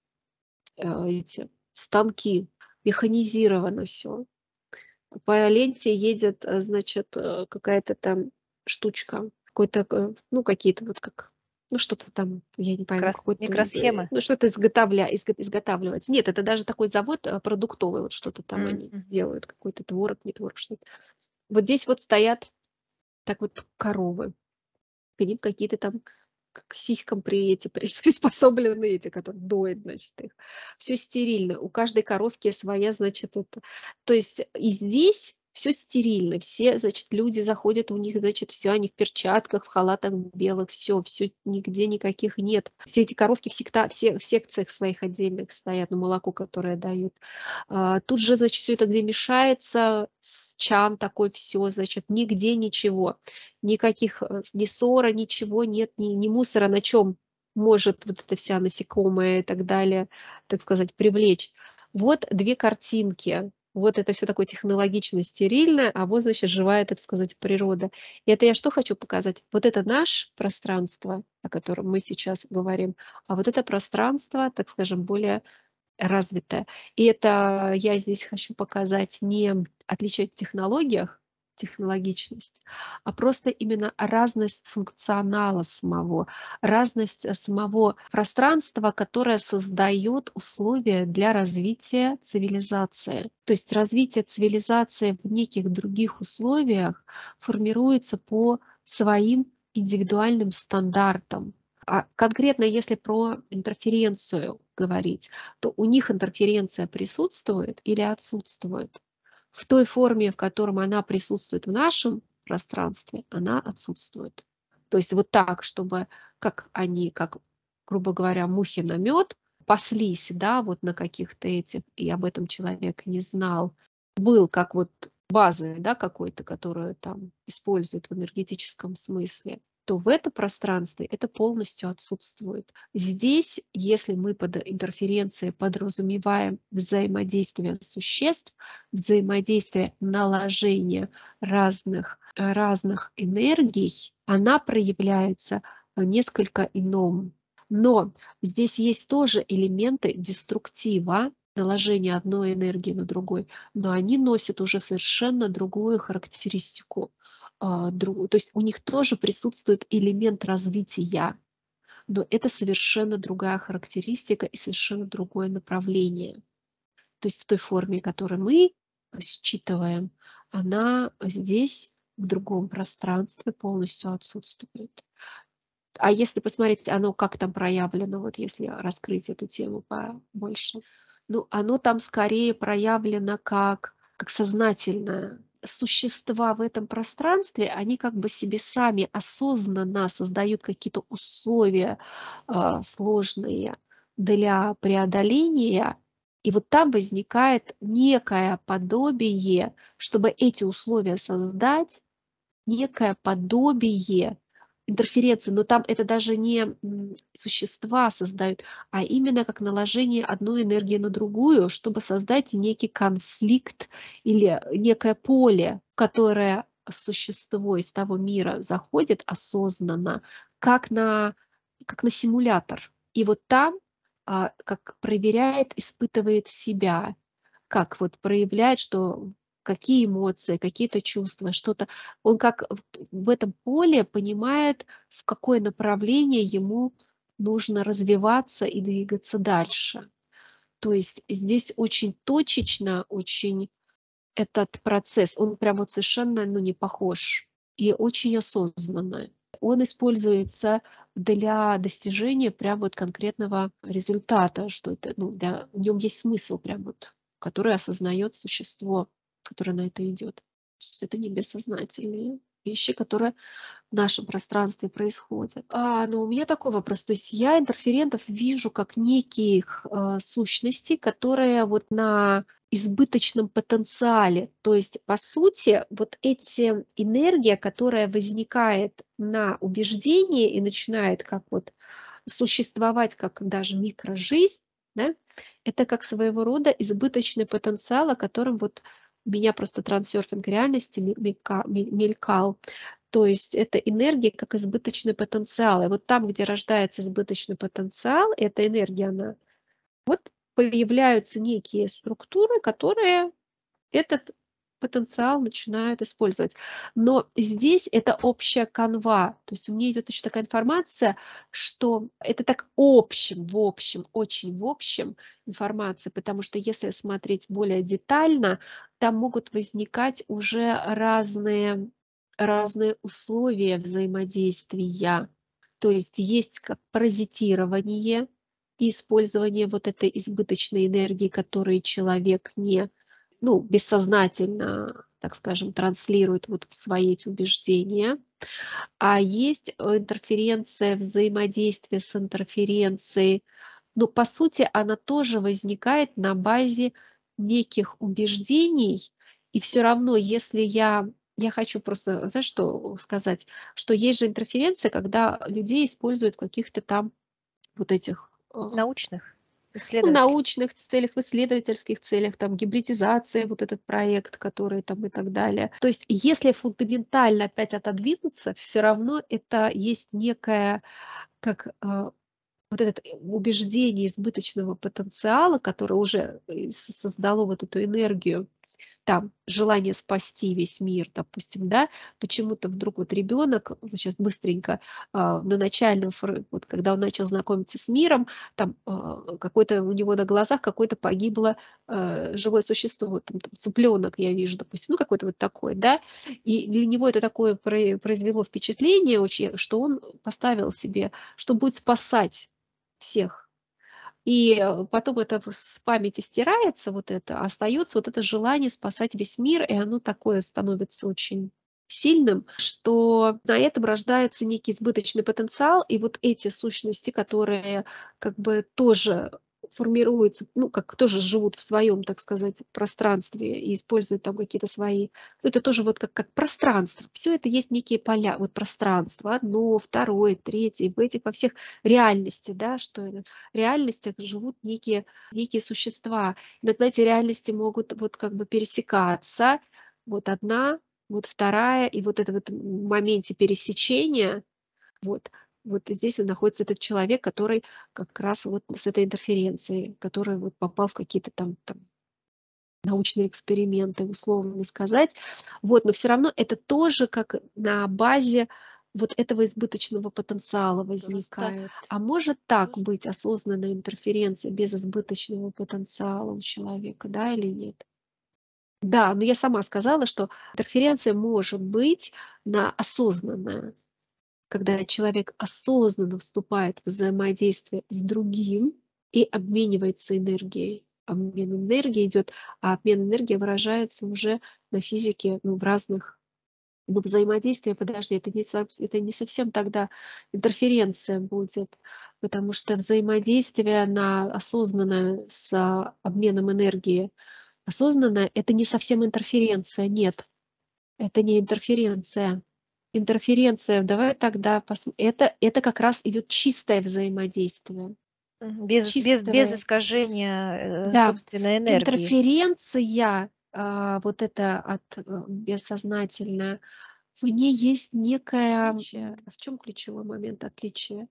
эти станки, механизировано все. По ленте едет, значит, какая-то там штучка, какой-то, ну, какие-то вот как, ну, что-то там, я не пойму, какой-то Микросхемы. ну, что-то изготавливается. Нет, это даже такой завод, продуктовый, вот что-то там они Мгм. делают, какой-то творог, не творог, что-то. Вот здесь вот стоят так вот коровы, к ним какие-то там к сиськам приспособлены эти, которые доят, значит, их. Все стерильно. У каждой коровки своя, значит, это. То есть и здесь все стерильно. Все, значит, люди заходят, у них, значит, все они в перчатках, в халатах белых, все нигде никаких нет. Все эти коровки все в секциях своих отдельных стоят, ну, молоко, которое дают. Тут же, значит, все это где мешается, чан такой, все, значит, нигде ничего. Никаких, ни ссора, ничего нет, ни мусора, на чем может вот эта вся насекомая и так далее, так сказать, привлечь. Вот 2 картинки. Вот это все такое технологично стерильное, а вот, значит, живая, так сказать, природа. И это я что хочу показать? Вот это наше пространство, о котором мы сейчас говорим, а вот это пространство, так скажем, более развитое. И это я здесь хочу показать не отличие в технологиях, технологичность, а просто именно разность функционала самого, разность самого пространства, которое создает условия для развития цивилизации. То есть развитие цивилизации в неких других условиях формируется по своим индивидуальным стандартам. А конкретно если про интерференцию говорить, то у них интерференция присутствует или отсутствует. В той форме, в котором она присутствует в нашем пространстве, она отсутствует. То есть вот так, чтобы как они, как, грубо говоря, мухи на мед, паслись, да, вот на каких-то этих, и об этом человек не знал, был как вот базой, да, какой-то, которую там используют в энергетическом смысле, то в это пространстве это полностью отсутствует. Здесь, если мы под интерференцией подразумеваем взаимодействие существ, взаимодействие наложения разных энергий, она проявляется несколько ином. Но здесь есть тоже элементы деструктива, наложения одной энергии на другой, но они носят уже совершенно другую характеристику. То есть у них тоже присутствует элемент развития, но это совершенно другая характеристика и совершенно другое направление. То есть в той форме, которую мы считываем, она здесь в другом пространстве полностью отсутствует. А если посмотреть, оно как там проявлено, вот если раскрыть эту тему побольше, ну, оно там скорее проявлено как сознательное. Существа в этом пространстве, они как бы себе сами осознанно создают какие-то условия сложные для преодоления, и вот там возникает некое подобие, чтобы эти условия создать, некое подобие интерференции, но там это даже не существа создают, а именно как наложение одной энергии на другую, чтобы создать некий конфликт или некое поле, которое существо из того мира заходит осознанно, как на, как на симулятор. И вот там как проверяет, испытывает себя, как вот проявляет, что какие эмоции, какие-то чувства, что-то. Он как в этом поле понимает, в какое направление ему нужно развиваться и двигаться дальше. То есть здесь очень точечно, очень этот процесс, он прям вот совершенно, ну, не похож и очень осознанно. Он используется для достижения прям вот конкретного результата, что это, ну, в нем есть смысл прям вот, который осознает существо, которое на это идет. То есть это не бессознательные вещи, которые в нашем пространстве происходят. Но у меня такой вопрос. То есть я интерферентов вижу как неких сущностей, которые вот на избыточном потенциале. То есть, по сути, вот эти энергия, которая возникает на убеждении и начинает как вот существовать как даже микрожизнь, да, это как своего рода избыточный потенциал, о котором вот у меня просто трансерфинг реальности мелькал. То есть это энергия как избыточный потенциал. И вот там, где рождается избыточный потенциал, эта энергия, она появляются некие структуры, которые этот потенциал начинают использовать. Но здесь это общая канва. То есть мне идет еще такая информация, что это так в общем, очень в общем информация, потому что если смотреть более детально, там могут возникать уже разные условия взаимодействия. То есть как паразитирование и использование вот этой избыточной энергии, которую человек не, ну, бессознательно, так скажем, транслирует вот в свои эти убеждения. А есть интерференция, взаимодействие с интерференцией. Но по сути она тоже возникает на базе неких убеждений. И все равно, если я хочу просто, знаешь, что сказать, что есть же интерференция, когда людей используют в каких-то там вот этих Научных, в исследовательских. научных целях, в исследовательских целях, там гибридизация, вот этот проект, который там и так далее. То есть если фундаментально опять отодвинуться, все равно это есть некое, как вот это убеждение избыточного потенциала, которое уже создало вот эту энергию, там желание спасти весь мир, допустим, да, почему-то вдруг вот ребенок, вот сейчас быстренько, на начальном, вот когда он начал знакомиться с миром, там какой-то у него на глазах какое-то погибло живое существо, там цыпленок я вижу, допустим, ну какой-то вот такой, да, и для него это такое произвело впечатление очень, что он поставил себе, что будет спасать всех. И потом это с памяти стирается, вот это, а остается вот это желание спасать весь мир, и оно такое становится очень сильным, что на этом рождается некий избыточный потенциал, и вот эти сущности, которые как бы тоже формируются, ну, как тоже живут в своем, так сказать, пространстве и используют там какие-то свои, ну, это тоже вот как пространство. Все это есть некие поля, вот пространство, одно, второе, третье, в этих во всех реальности, да, что это реальностях живут некие существа. Иногда эти реальности могут вот как бы пересекаться. Вот одна, вот вторая, и вот это вот в моменте пересечения, вот, вот здесь вот находится этот человек, который как раз вот с этой интерференцией, который вот попал в какие-то там научные эксперименты, условно сказать. Вот, но все равно это тоже как на базе вот этого избыточного потенциала возникает. А может так быть осознанная интерференция без избыточного потенциала у человека, да, или нет? Да, но я сама сказала, что интерференция может быть осознанная, когда человек осознанно вступает в взаимодействие с другим и обменивается энергией. Обмен энергией идет, а обмен энергией выражается уже на физике, ну, в разных, ну, взаимодействие, подожди, это не совсем тогда интерференция будет, потому что взаимодействие на осознанное с обменом энергии, осознанное, это не совсем интерференция, нет, это не интерференция. Интерференция, давай тогда это как раз идет чистое взаимодействие. Без Чистое, искажения, да. собственной энергии. Интерференция, вот это бессознательное, в ней есть некое, в чем ключевой момент отличия?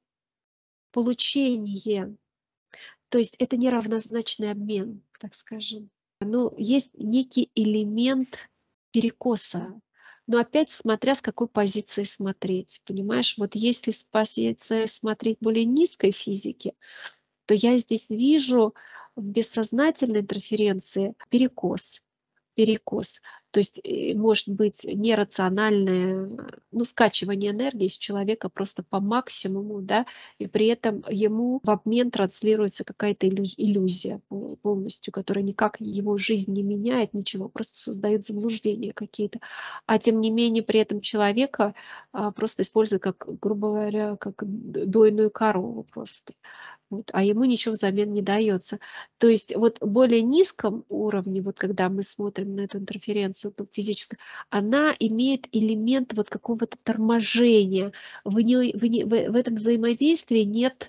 Получение. То есть это неравнозначный обмен, так скажем. Ну, есть некий элемент перекоса. Но опять смотря с какой позиции смотреть, понимаешь? Вот если с позиции смотреть более низкой физики, то я здесь вижу в бессознательной интерференции перекос. Перекос. То есть, может быть нерациональное, ну, скачивание энергии с человека просто по максимуму, да, и при этом ему в обмен транслируется какая-то иллюзия полностью, которая никак его жизнь не меняет, ничего, просто создает заблуждения какие-то. А тем не менее при этом человека просто используют как, грубо говоря, как дойную корову просто. Вот, а ему ничего взамен не дается. То есть вот в более низком уровне, вот когда мы смотрим на эту интерференцию, ну, физическую, она имеет элемент вот какого-то торможения. В этом взаимодействии нет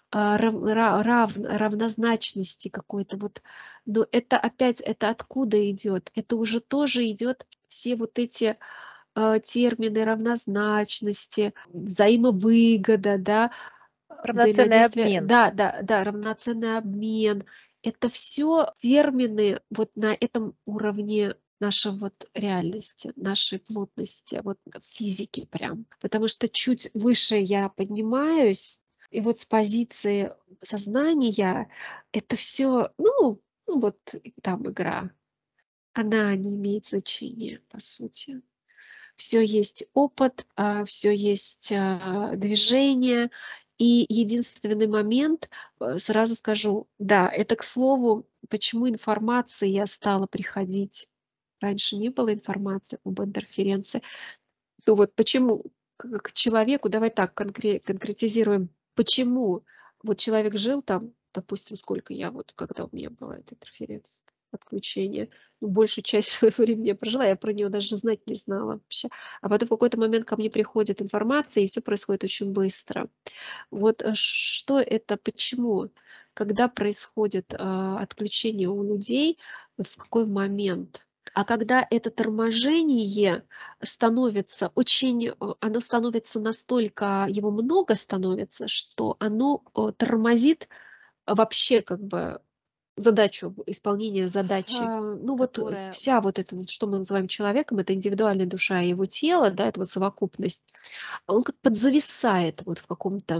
равнозначности какой-то. Вот. Но это опять, это откуда идет? Это уже тоже идет все вот эти термины равнозначности, взаимовыгода, да, Равноценный взаимодействие, обмен. да, равноценный обмен. Это все термины вот на этом уровне нашей вот реальности, нашей плотности, вот физики прям. Потому что чуть выше я поднимаюсь, и вот с позиции сознания это все, ну вот там игра, она не имеет значения, по сути. Все есть опыт, все есть, движение. И единственный момент, сразу скажу, да, это к слову, почему информации я стала приходить. Раньше не было информации об интерференции. Ну вот почему к человеку, давай так конкретизируем, почему вот человек жил там, допустим, сколько я вот, когда у меня была эта интерференция, отключение, ну, большую часть своего времени я прожила, я про нее даже знать не знала вообще. А потом в какой-то момент ко мне приходит информация, и все происходит очень быстро. Вот, что это, почему? Когда происходит, отключение у людей, вот в какой момент? А когда это торможение становится очень, оно становится настолько, его много становится, что оно, тормозит вообще как бы задачу, исполнение задачи. Ну вот, Которая вся вот эта вот, что мы называем человеком, это индивидуальная душа и его тело, да, это вот совокупность, он как подзависает вот в каком-то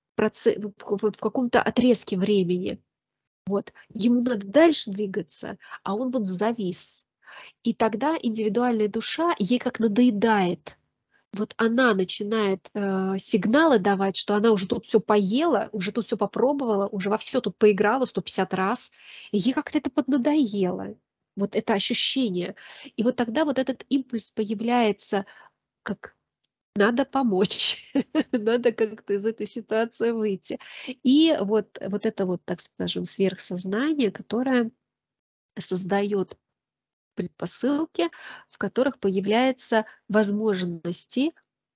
вот в каком-то отрезке времени. Вот. Ему надо дальше двигаться, а он вот завис. И тогда индивидуальная душа, ей как надоедает. Вот она начинает, сигналы давать, что она уже тут все поела, уже тут все попробовала, уже во все тут поиграла 150 раз, и ей как-то это поднадоело. Вот это ощущение. И вот тогда вот этот импульс появляется, как надо помочь, надо как-то из этой ситуации выйти. И вот это вот, так скажем, сверхсознание, которое создает предпосылки, в которых появляются возможности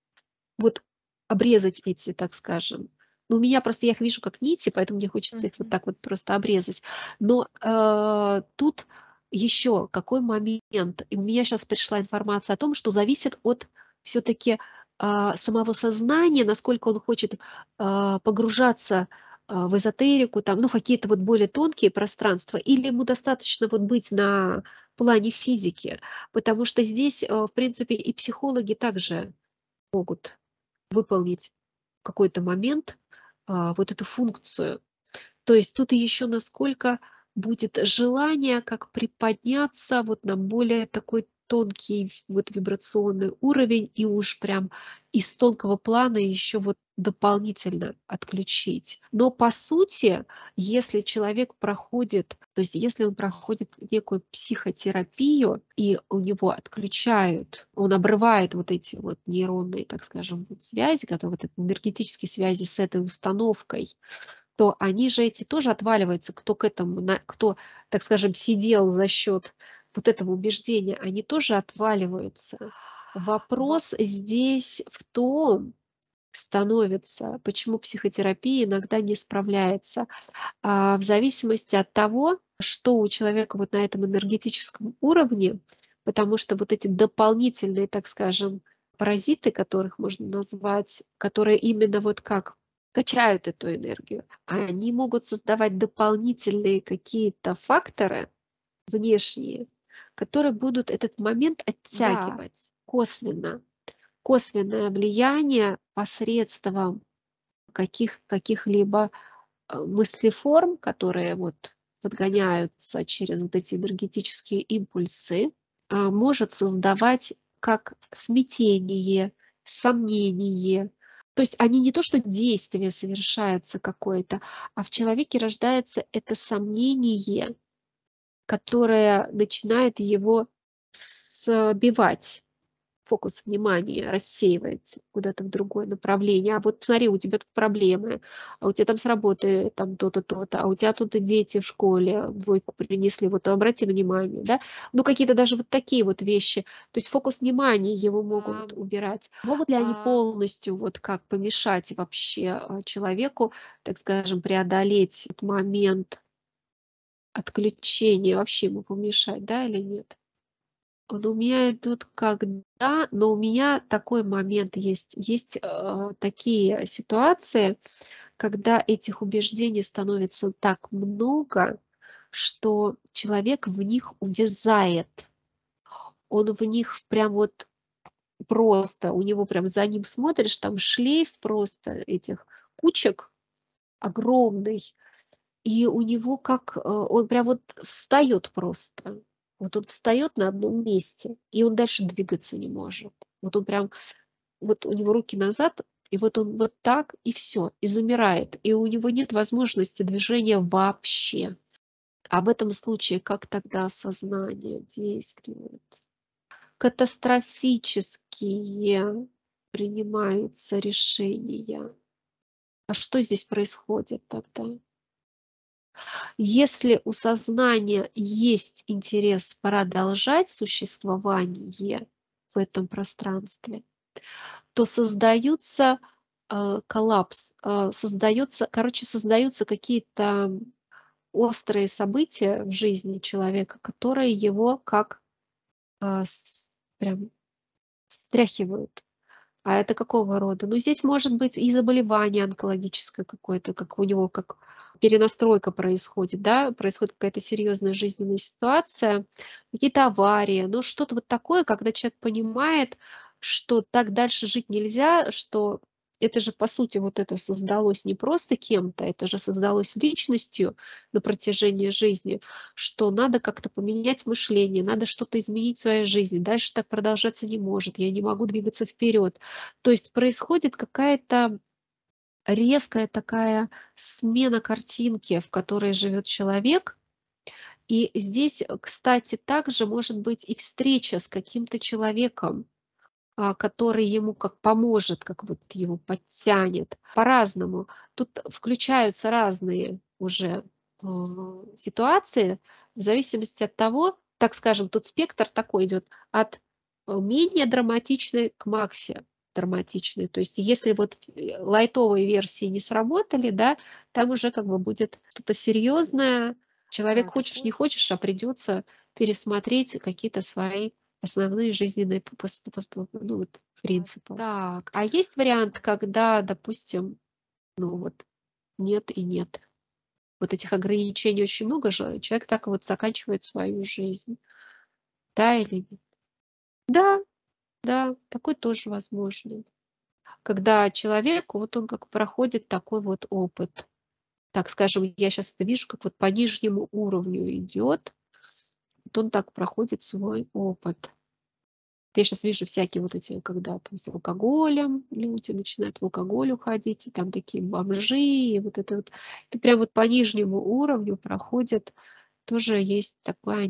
вот обрезать эти, так скажем. Ну, у меня просто, я их вижу как нити, поэтому мне хочется их вот Мгм. так вот просто обрезать. Но тут еще какой момент. И у меня сейчас пришла информация о том, что зависит от все-таки самого сознания, насколько он хочет погружаться в эзотерику, там, ну, какие-то вот более тонкие пространства, или ему достаточно вот быть на плане физики, потому что здесь, в принципе, и психологи также могут выполнить в какой-то момент вот эту функцию. То есть тут еще насколько будет желание как приподняться вот на более такой тонкий вот вибрационный уровень и уж прям из тонкого плана еще вот дополнительно отключить. Но по сути, если человек проходит, то есть если он проходит некую психотерапию и у него отключают, он обрывает вот эти вот нейронные, так скажем, вот связи, которые вот эти энергетические связи с этой установкой, то они же эти тоже отваливаются, кто к этому, кто, так скажем, сидел за счет вот этого убеждения, они тоже отваливаются. Вопрос здесь в том становится, почему психотерапия иногда не справляется, в зависимости от того, что у человека вот на этом энергетическом уровне, потому что вот эти дополнительные, так скажем, паразиты, которых можно назвать, которые именно вот как качают эту энергию, они могут создавать дополнительные какие-то факторы, внешние, которые будут этот момент Да. оттягивать косвенно. Косвенное влияние посредством каких-либо мыслеформ, которые вот подгоняются через вот эти энергетические импульсы, может создавать как смятение, сомнение. То есть они не то, что действие совершается какое-то, а в человеке рождается это сомнение, которое начинает его сбивать. Фокус внимания рассеивается куда-то в другое направление. А вот смотри, у тебя тут проблемы, а у тебя там с работы там то-то, то-то, а у тебя тут и дети в школе двойку принесли, вот обрати внимание, да. Ну, какие-то даже вот такие вот вещи. То есть фокус внимания его могут убирать. Могут ли они полностью вот как помешать вообще человеку, так скажем, преодолеть этот момент отключения, вообще ему помешать, да, или нет? Вот у меня идут когда, но у меня такой момент есть. Есть такие ситуации, когда этих убеждений становится так много, что человек в них увязает. Он в них прям вот просто, у него прям за ним смотришь, там шлейф просто этих кучек огромный, и у него как, он прям вот встает просто. Вот он встает на одном месте, и он дальше двигаться не может. Вот он прям, вот у него руки назад, и вот он вот так, и все, и замирает. И у него нет возможности движения вообще. А в этом случае как тогда сознание действует? Катастрофические принимаются решения. А что здесь происходит тогда? Если у сознания есть интерес продолжать существование в этом пространстве, то создаются коллапс, создаются какие-то острые события в жизни человека, которые его как прям стряхивают. А это какого рода? Ну, здесь может быть и заболевание онкологическое какое-то, как у него, как перенастройка происходит, да, происходит какая-то серьезная жизненная ситуация, какие-то аварии, ну, что-то вот такое, когда человек понимает, что так дальше жить нельзя, что это же, по сути, вот это создалось не просто кем-то, это же создалось личностью на протяжении жизни, что надо как-то поменять мышление, надо что-то изменить в своей жизни, дальше так продолжаться не может, я не могу двигаться вперед. То есть происходит какая-то резкая такая смена картинки, в которой живет человек. И здесь, кстати, также может быть и встреча с каким-то человеком, который ему как поможет, как вот его подтянет. По-разному. Тут включаются разные уже ситуации в зависимости от того, так скажем, тут спектр такой идет от менее драматичной к макси драматичной. То есть если вот лайтовые версии не сработали, да, там уже как бы будет что-то серьезное. Человек хочешь не хочешь, а придется пересмотреть какие-то свои основные жизненные ну, вот, принципы. Так, а есть вариант, когда, допустим, ну вот нет и нет. Вот этих ограничений очень много же, человек так вот заканчивает свою жизнь. Да или нет? Да, да, такой тоже возможно. Когда человек, вот он как проходит такой вот опыт. Так скажем, я сейчас это вижу, как вот по нижнему уровню идет, вот он так проходит свой опыт. Я сейчас вижу всякие вот эти, когда там с алкоголем люди начинают в алкоголь уходить, и там такие бомжи, и вот это вот. И прям вот по нижнему уровню проходит, тоже есть такой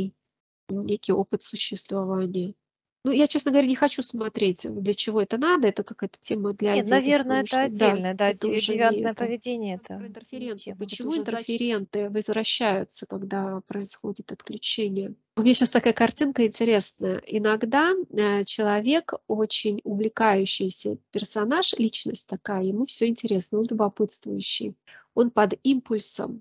некий опыт существования. Ну, я, честно говоря, не хочу смотреть, для чего это надо. Это какая-то тема для Нет, отдельных, наверное, потому это что, да, отдельное, да, это уже не девиантное это. поведение — Про это не интерференцию. тема. Почему интерференты возвращаются, когда происходит отключение? У меня сейчас такая картинка интересная. Иногда человек, очень увлекающийся персонаж, личность такая, ему все интересно, он любопытствующий. Он под импульсом,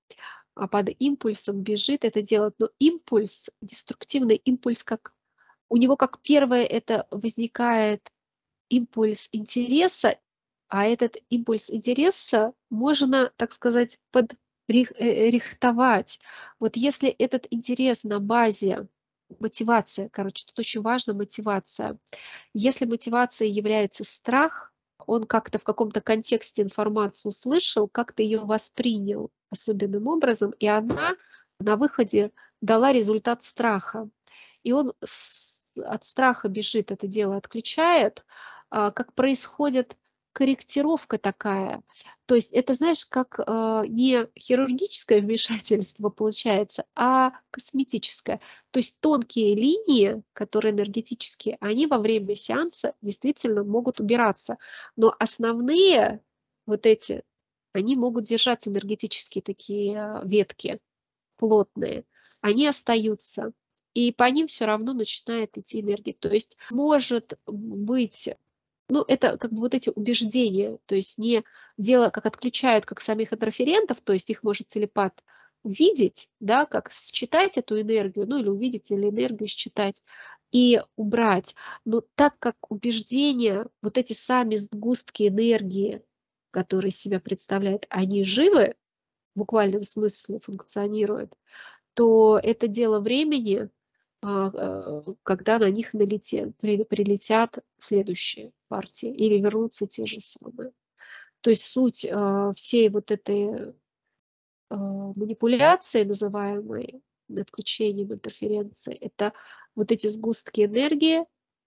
под импульсом бежит это делать. Но импульс, деструктивный импульс, как у него как первое это возникает импульс интереса, а этот импульс интереса можно, так сказать, рихтовать. Вот если этот интерес на базе мотивация, короче, тут очень важна мотивация. Если мотивацией является страх, он как-то в каком-то контексте информацию услышал, как-то ее воспринял особенным образом, и она на выходе дала результат страха. И он от страха бежит, это дело отключает, как происходит корректировка такая. То есть это, знаешь, как не хирургическое вмешательство получается, а косметическое. То есть тонкие линии, которые энергетические, они во время сеанса действительно могут убираться. Но основные вот эти, они могут держаться, энергетические такие ветки плотные, они остаются. И по ним все равно начинает идти энергия. То есть может быть, ну, это как бы вот эти убеждения, то есть не дело, как отключают, как самих интерферентов, то есть их может телепат увидеть, да, как считать эту энергию, ну, или увидеть, или энергию считать и убрать. Но так как убеждения, вот эти сами сгустки энергии, которые из себя представляют, они живы, в буквальном смысле функционируют, то это дело времени, когда на них прилетят следующие партии или вернутся те же самые. То есть суть всей вот этой манипуляции, называемой отключением интерференции, это вот эти сгустки энергии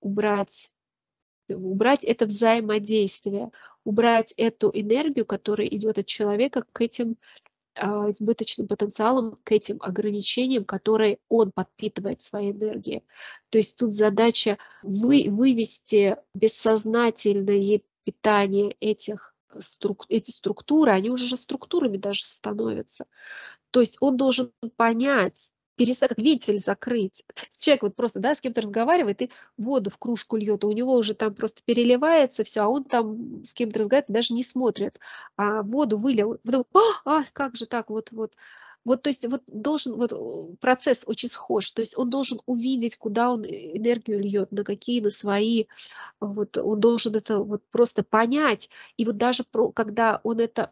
убрать это взаимодействие, убрать эту энергию, которая идет от человека к этим избыточным потенциалом, к этим ограничениям, которые он подпитывает своей энергией. То есть тут задача вывести бессознательное питание эти структуры, они уже же структурами даже становятся. То есть он должен понять, перестать, как вентиль закрыть. Человек вот просто, да, с кем-то разговаривает и воду в кружку льет, а у него уже там просто переливается все, а он там с кем-то разговаривает, даже не смотрит, а воду вылил, потом, как же так, вот. Вот, то есть вот должен, вот процесс очень схож, то есть он должен увидеть, куда он энергию льет, на какие, на свои, вот он должен это вот просто понять, и вот даже когда он это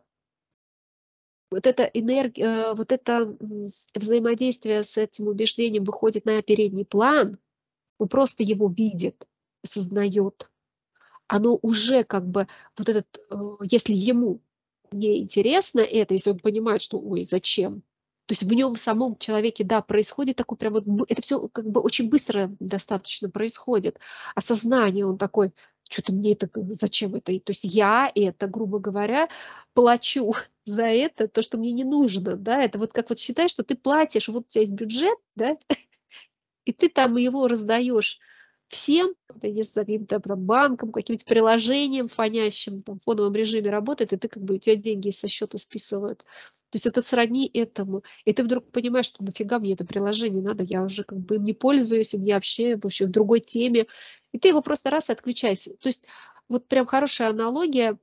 вот эта энергия, вот это взаимодействие с этим убеждением выходит на передний план, он просто его видит, осознает. Оно уже как бы вот этот, если ему не интересно это, если он понимает, что ой, зачем? То есть в нем самом человеке, да, происходит такой прям вот, это все как бы очень быстро достаточно происходит. Осознание, он такой, что-то мне это, зачем это? То есть я это, грубо говоря, плачу за это, то, что мне не нужно, да, это вот как вот считай, что ты платишь, вот у тебя есть бюджет, да, и ты там его раздаешь всем, я не знаю, каким-то там банкам, каким-то приложением фонящим, там, в фоновом режиме работает, и ты как бы, у тебя деньги со счета списывают. То есть это сродни этому. И ты вдруг понимаешь, что нафига мне это приложение надо, я уже как бы им не пользуюсь, я вообще в другой теме. И ты его просто раз и отключайся. То есть вот прям хорошая аналогия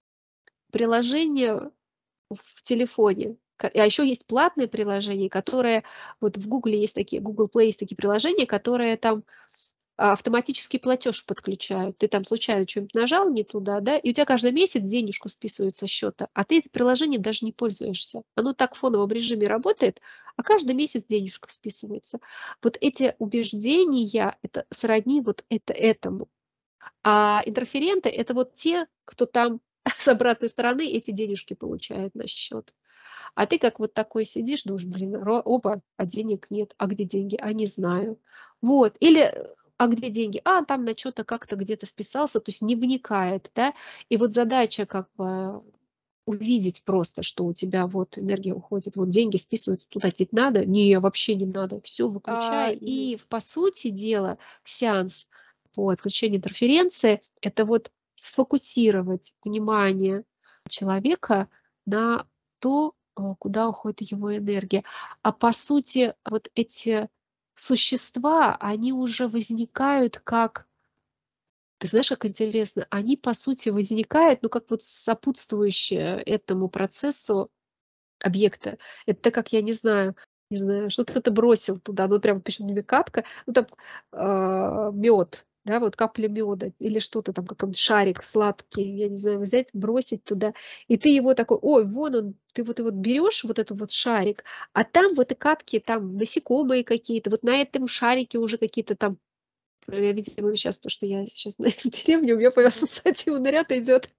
приложения в телефоне. А еще есть платные приложения, которые вот в Гугле есть такие, Google Play есть такие приложения, которые там автоматический платеж подключают. Ты там случайно что-нибудь нажал не туда, да, и у тебя каждый месяц денежку списывают со счета, а ты это приложение даже не пользуешься. Оно так в фоновом режиме работает, а каждый месяц денежка списывается. Вот эти убеждения, это сродни вот это этому. А интерференты — это вот те, кто там с обратной стороны эти денежки получает на счет. А ты как вот такой сидишь, думаешь, блин, опа, а денег нет, а где деньги? А не знаю. Вот, или, а где деньги? А, там на что-то как-то где-то списался, то есть не вникает, да. И вот задача как бы увидеть просто, что у тебя вот энергия уходит, вот деньги списываются, туда идти надо? Не, вообще не надо, все выключай. И по сути дела сеанс по отключению интерференции — это вот сфокусировать внимание человека на то, куда уходит его энергия. А по сути, вот эти существа, они уже возникают как, ты знаешь, как интересно, они по сути возникают, ну, как вот сопутствующие этому процессу объекта. Это как, я не знаю, что-то ты бросил туда, ну, прям, причем не катка, ну, там, мед. да, вот капля меда или что-то там, какой-нибудь шарик сладкий, я не знаю, взять, бросить туда, и ты его такой: "Ой, вон он". Ты вот его берешь, вот этот вот шарик, а там в этой катке там насекомые какие-то, вот на этом шарике уже какие-то там, я, видимо, сейчас то, что я сейчас в деревне, у меня по Мгм. ассоциативный ряд идет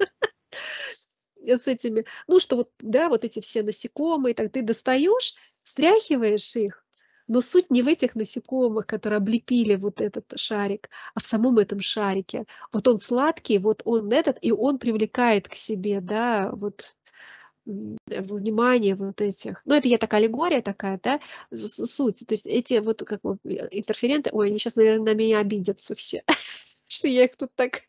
с этими, ну, что вот, да, вот эти все насекомые, так ты достаешь, стряхиваешь их, но суть не в этих насекомых, которые облепили вот этот шарик, а в самом этом шарике. Вот он сладкий, вот он этот, и он привлекает к себе, да, вот, внимание вот этих. Ну, это я так аллегория такая, да, суть. То есть эти вот как бы интерференты, ой, они сейчас, наверное, на меня обидятся все, что я их тут так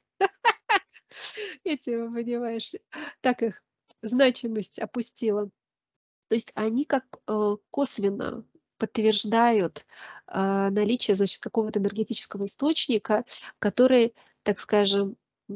эти, понимаешь, так их значимость опустила. То есть они как, косвенно подтверждают, наличие, значит, какого-то энергетического источника, который, так скажем,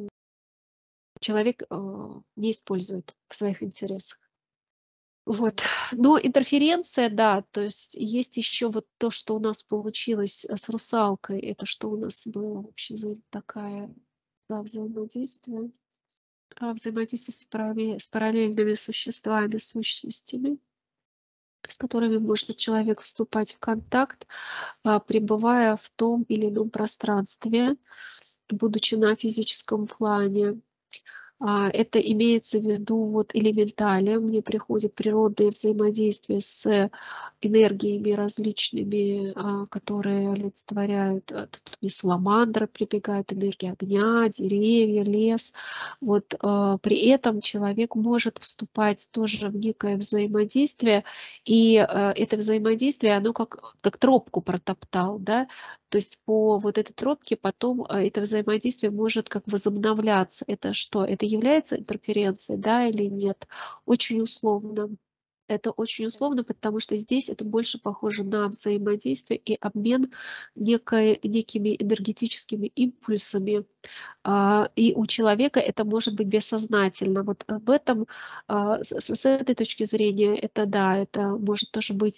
человек, не использует в своих интересах. Вот. Мгм. Но интерференция, да, то есть есть еще вот то, что у нас получилось, с "Русалкой". Это что у нас было вообще за такая, да, взаимодействие? Взаимодействие с параллельными существами, сущностями, с которыми может человек вступать в контакт, пребывая в том или ином пространстве, будучи на физическом плане. Это имеется в виду вот элементали. Мне приходит природное взаимодействие с энергиями различными, которые олицетворяют. Тут мне саламандра прибегает, энергия огня, деревья, лес. Вот, при этом человек может вступать тоже в некое взаимодействие, и это взаимодействие, оно как тропку протоптал, да, то есть по вот этой тропке потом, это взаимодействие может как возобновляться. Это что? Это является интерференцией, да, или нет? Очень условно. Это очень условно, потому что здесь это больше похоже на взаимодействие и обмен некими энергетическими импульсами. И у человека это может быть бессознательно. Вот об этом, с этой точки зрения, это да, это может тоже быть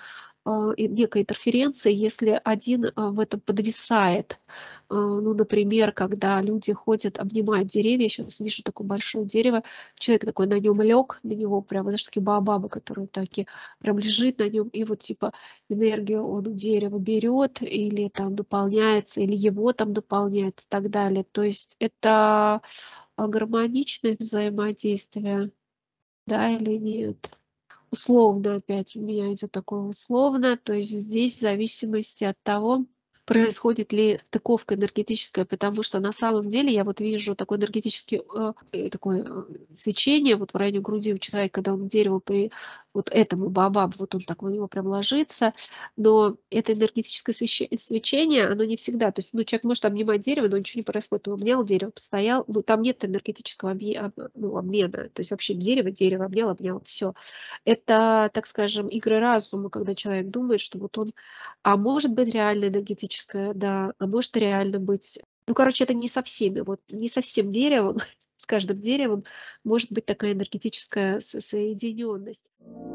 некой интерференцией, если один, в этом подвисает. Ну, например, когда люди ходят, обнимают деревья. Я щас вижу такое большое дерево, человек такой на нем лег, на него прям, знаешь, такие баобабы, которые такие, прям лежит на нем, и вот типа энергию он у дерева берет или там наполняется, или его там наполняет и так далее. То есть это, гармоничное взаимодействие, да, или нет? Условно опять у меня идет такое условно, то есть здесь в зависимости от того, происходит ли стыковка энергетическая, потому что на самом деле я вот вижу такой энергетический, такое, свечение вот в районе груди у человека, когда он к дереву вот этому баобабу, вот он так в него прям ложится, но это энергетическое свечение, оно не всегда, то есть, ну, человек может обнимать дерево, но ничего не происходит, он обнял дерево, постоял, ну, там нет энергетического ну, обмена, то есть вообще дерево обнял, обнял, все. Это, так скажем, игры разума, когда человек думает, что вот он, может быть реально энергетическое, да, а может реально быть, ну, короче, это не со всеми, вот не со всем деревом, с каждым деревом может быть такая энергетическая соединенность.